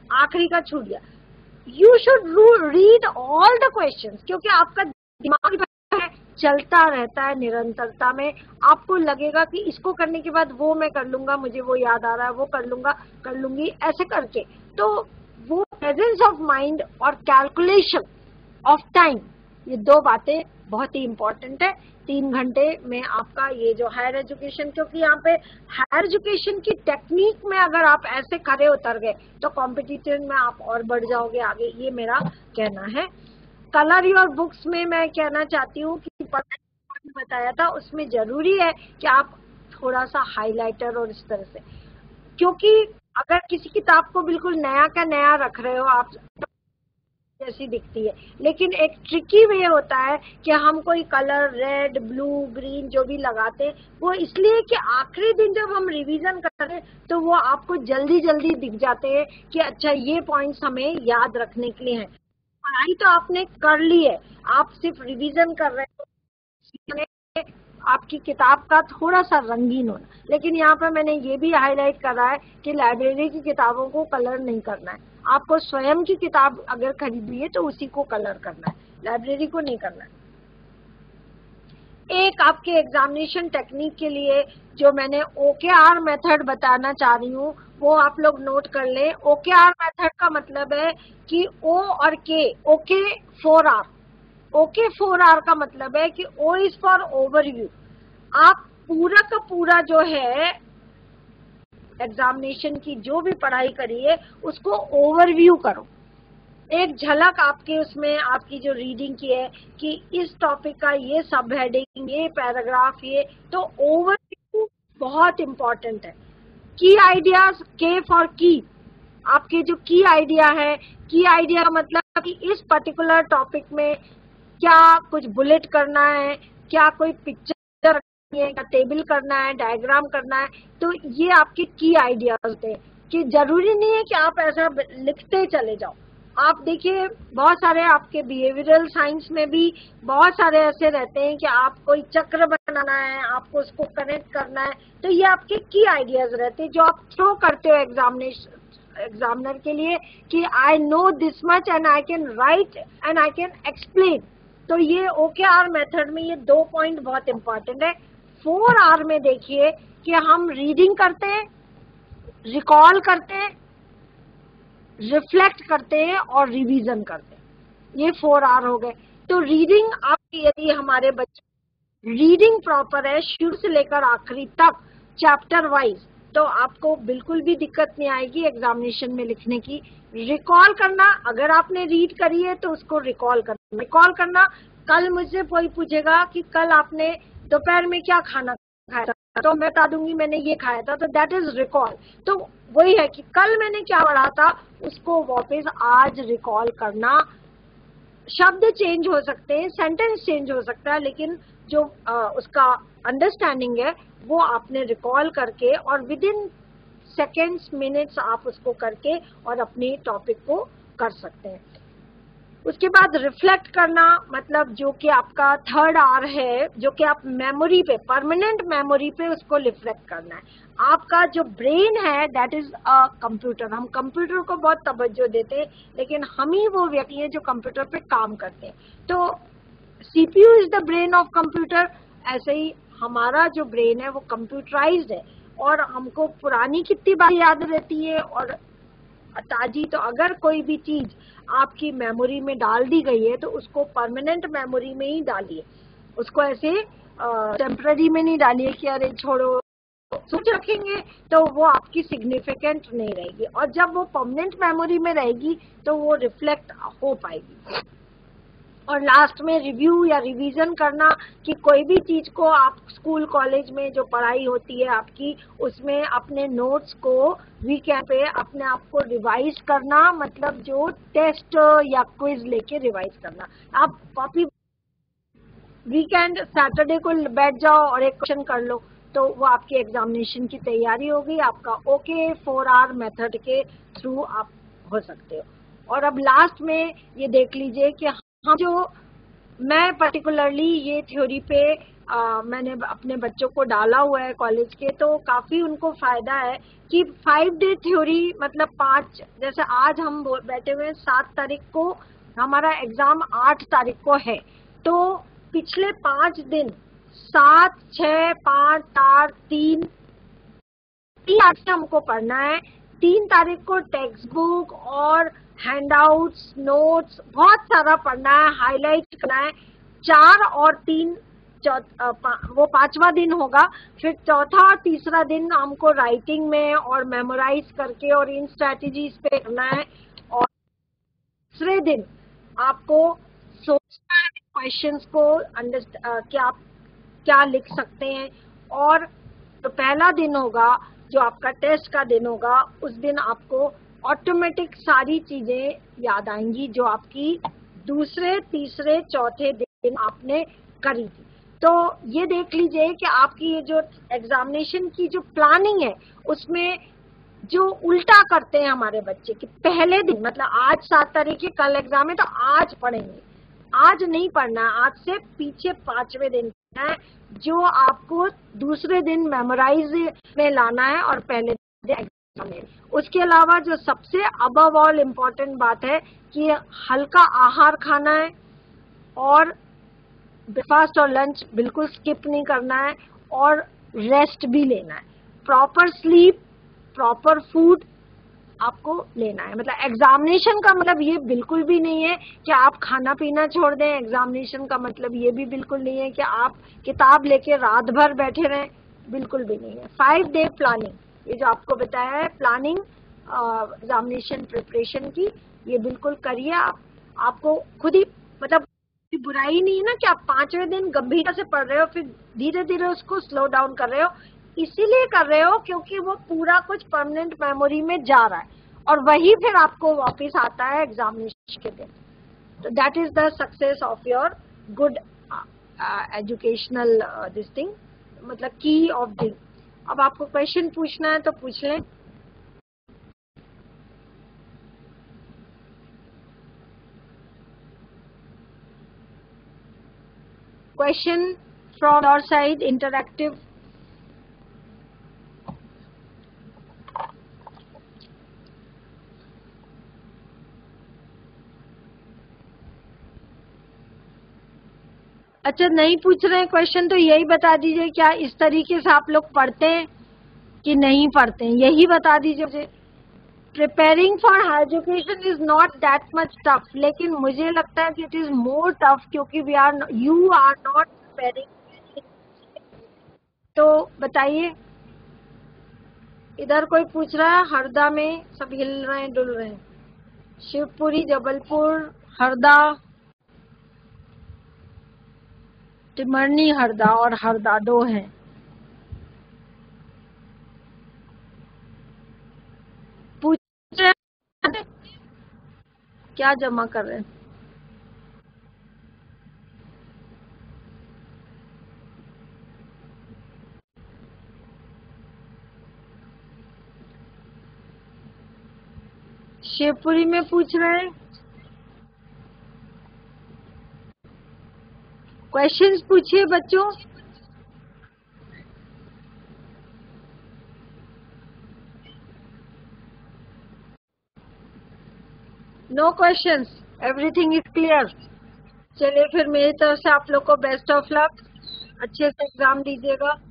आखिरी का छूट गया। You should read all the questions, क्योंकि आपका दिमाग है चलता रहता है निरंतरता में। आपको लगेगा कि इसको करने के बाद वो मैं कर लूंगा, मुझे वो याद आ रहा है, वो कर लूंगा कर लूंगी ऐसे करके। तो वो प्रेजेंस ऑफ माइंड और कैलकुलेशन ऑफ टाइम, ये दो बातें बहुत ही इंपॉर्टेंट है। तीन घंटे में आपका ये जो हायर एजुकेशन, क्योंकि यहाँ पे हायर एजुकेशन की टेक्निक में अगर आप ऐसे खड़े उतर गए तो कॉम्पिटिशन में आप और बढ़ जाओगे आगे, ये मेरा कहना है। कलर योर बुक्स में मैं कहना चाहती हूँ कि बताया था उसमें जरूरी है कि आप थोड़ा सा हाइलाइटर और इस तरह से, क्योंकि अगर किसी किताब को बिल्कुल नया का नया रख रहे हो आप जैसी दिखती है, लेकिन एक ट्रिकी वे होता है कि हम कोई कलर रेड ब्लू ग्रीन जो भी लगाते हैं वो इसलिए कि आखिरी दिन जब हम रिवीजन करते हैं तो वो आपको जल्दी जल्दी दिख जाते हैं कि अच्छा ये पॉइंट्स हमें याद रखने के लिए हैं। पढ़ाई तो आपने कर ली है, आप सिर्फ रिवीजन कर रहे हो, आपकी किताब का थोड़ा सा रंगीन होना। लेकिन यहाँ पर मैंने ये भी हाईलाइट करा है कि लाइब्रेरी की किताबों को कलर नहीं करना है। आपको स्वयं की किताब अगर खरीदी है तो उसी को कलर करना है, लाइब्रेरी को नहीं करना है। एक आपके एग्जामिनेशन टेक्निक के लिए जो मैंने ओकेआर मेथड बताना चाह रही हूँ वो आप लोग नोट कर ले। ओकेआर मेथड का मतलब है कि ओ और K, OK four R, OK four R का मतलब है कि ओ इज फॉर ओवरव्यू। आप पूरा का पूरा जो है एग्जामिनेशन की जो भी पढ़ाई करिए उसको ओवरव्यू करो, एक झलक आपके उसमें आपकी जो रीडिंग की है कि इस टॉपिक का ये सब हेडिंग, ये पैराग्राफ, ये तो ओवरव्यू बहुत इंपॉर्टेंट है। की आइडियाज, के फॉर की, आपके जो की आइडिया है, की आइडिया का मतलब कि इस पर्टिकुलर टॉपिक में क्या कुछ बुलेट करना है, क्या कोई पिक्चर रखनी है, क्या टेबल करना है, डायग्राम करना है, तो ये आपके की आइडियाज होते हैं। कि जरूरी नहीं है कि आप ऐसा लिखते चले जाओ। आप देखिए बहुत सारे आपके बिहेवियरल साइंस में भी बहुत सारे ऐसे रहते हैं कि आप कोई चक्र बनाना है, आपको उसको कनेक्ट करना है, तो ये आपके की आइडियाज रहते हैं जो आप थ्रो करते हो एग्जामिनेशन एग्जामिनर के लिए कि I know this much and I can write and I can explain. तो ये ओकेआर मेथड में ये दो पॉइंट बहुत इंपॉर्टेंट है। फोर आर में देखिए कि हम रीडिंग करते हैं, रिकॉल करते हैं, रिफ्लेक्ट करते हैं और रिवीजन करते हैं, ये फोर आर हो गए। तो रीडिंग आप यदि हमारे बच्चे रीडिंग प्रॉपर है शुरू से लेकर आखिरी तक चैप्टर वाइज, तो आपको बिल्कुल भी दिक्कत नहीं आएगी एग्जामिनेशन में लिखने की। रिकॉल करना, अगर आपने रीड करी है तो उसको रिकॉल करना। रिकॉल करना, कल मुझसे कोई पूछेगा कि कल आपने दोपहर में क्या खाना खाया था, तो मैं बता दूंगी मैंने ये खाया था, तो दैट इज रिकॉल। तो वही है कि कल मैंने क्या पढ़ा था उसको वापस आज रिकॉल करना। शब्द चेंज हो सकते हैं, सेंटेंस चेंज हो सकता है, लेकिन जो आ, उसका अंडरस्टैंडिंग है वो आपने रिकॉल करके और विद इन सेकेंड्स मिनट्स आप उसको करके और अपने टॉपिक को कर सकते हैं। उसके बाद रिफ्लेक्ट करना, मतलब जो कि आपका थर्ड आर है, जो कि आप मेमोरी पे, परमानेंट मेमोरी पे उसको रिफ्लेक्ट करना है। आपका जो ब्रेन है दैट इज अ कंप्यूटर। हम कंप्यूटर को बहुत तवज्जो देते हैं, लेकिन हम ही वो व्यक्ति हैं जो कंप्यूटर पे काम करते हैं। तो CPU is the brain of computer. ऐसे ही हमारा जो ब्रेन है वो कंप्यूटराइज्ड है और हमको पुरानी कितनी बात याद रहती है और ताजी। तो अगर कोई भी चीज आपकी मेमोरी में डाल दी गई है तो उसको परमानेंट मेमोरी में ही डालिए, उसको ऐसे टेम्पररी में नहीं डालिए कि अरे छोड़ो सोच रखेंगे तो वो आपकी सिग्निफिकेंट नहीं रहेगी। और जब वो परमानेंट मेमोरी में रहेगी तो वो रिफ्लेक्ट हो पाएगी। और लास्ट में रिव्यू या रिवीजन करना कि कोई भी चीज को आप स्कूल कॉलेज में जो पढ़ाई होती है आपकी, उसमें अपने नोट्स को वीकेंड पे अपने आप को रिवाइज करना, मतलब जो टेस्ट या क्विज लेके रिवाइज करना। आप कॉपी वीकेंड सैटरडे को बैठ जाओ और एक क्वेश्चन कर लो, तो वो आपकी एग्जामिनेशन की तैयारी होगी। आपका ओके फोर आर मेथड के थ्रू आप हो सकते हो। और अब लास्ट में ये देख लीजिए कि हम जो मैं पर्टिकुलरली ये थ्योरी पे आ, मैंने अपने बच्चों को डाला हुआ है कॉलेज के, तो काफी उनको फायदा है कि फाइव डे थ्योरी मतलब पांच, जैसे आज हम बैठे हुए सात तारीख को, हमारा एग्जाम आठ तारीख को है, तो पिछले पांच दिन सात छह पांच चार तीन तीन तारीख से हमको पढ़ना है। तीन तारीख को टेक्स्ट बुक और हैंडआउट्स नोट्स बहुत सारा पढ़ना है, हाईलाइट करना है। चार और तीन पा, वो पांचवा दिन होगा। फिर चौथा और तीसरा दिन हमको राइटिंग में और मेमोराइज करके और इन स्ट्रेटजीज पे करना है। और तीसरे दिन आपको सोचना है क्वेश्चंस को, अंडरस्टैंड कि आप क्या लिख सकते हैं। और तो पहला दिन होगा जो आपका टेस्ट का दिन होगा, उस दिन आपको ऑटोमेटिक सारी चीजें याद आएंगी जो आपकी दूसरे तीसरे चौथे दिन आपने करी थी। तो ये देख लीजिए कि आपकी ये जो एग्जामिनेशन की जो प्लानिंग है उसमें जो उल्टा करते हैं हमारे बच्चे कि पहले दिन मतलब आज सात तारीख है, कल एग्जाम है तो आज पढ़ेंगे, आज नहीं पढ़ना, आज से पीछे पांचवें दिन है जो आपको दूसरे दिन मेमोराइज में लाना है और पहले दिन एग्जाम में। उसके अलावा जो सबसे अबव ऑल इम्पोर्टेंट बात है कि हल्का आहार खाना है और ब्रेकफास्ट और लंच बिल्कुल स्किप नहीं करना है और रेस्ट भी लेना है। प्रॉपर स्लीप, प्रॉपर फूड आपको लेना है। मतलब एग्जामिनेशन का मतलब ये बिल्कुल भी नहीं है कि आप खाना पीना छोड़ दें। एग्जामिनेशन का मतलब ये भी बिल्कुल नहीं है कि आप किताब लेके रात भर बैठे रहें, बिल्कुल भी नहीं है। फाइव डे प्लानिंग, ये जो आपको बताया है प्लानिंग एग्जामिनेशन प्रिपरेशन की, ये बिल्कुल करिए आप। आपको खुद ही मतलब बुराई नहीं है ना कि आप पांचवें दिन गंभीरता से पढ़ रहे हो फिर धीरे धीरे उसको स्लो डाउन कर रहे हो, इसीलिए कर रहे हो क्योंकि वो पूरा कुछ परमानेंट मेमोरी में जा रहा है और वही फिर आपको वापस आता है एग्जामिनेशन के दिन। तो that is the success of your good educational this thing, मतलब की ऑफ दिस। अब आपको क्वेश्चन पूछना है तो पूछ लें। Question from your side, interactive. अच्छा नहीं पूछ रहे हैं क्वेश्चन तो यही बता दीजिए, क्या इस तरीके से आप लोग पढ़ते हैं कि नहीं पढ़ते हैं, यही बता दीजिए मुझे। Preparing for higher education is not that much tough, लेकिन मुझे लगता है कि इट इज मोर टफ क्योंकि we are you are not preparing. तो बताइए, इधर कोई पूछ रहा है? हरदा में सब हिल रहे हैं डुल रहे हैं। शिवपुरी, जबलपुर, हरदा, टिमरनी, हरदा और हरदा दो हैं। पूछ रहे हैं क्या जमा कर रहे हैं? शिवपुरी में पूछ रहे हैं। क्वेश्चंस पूछिए बच्चों। No questions, everything is clear. चलिए फिर मेरी तरफ से आप लोग को बेस्ट ऑफ लक, अच्छे से एग्जाम दीजिएगा।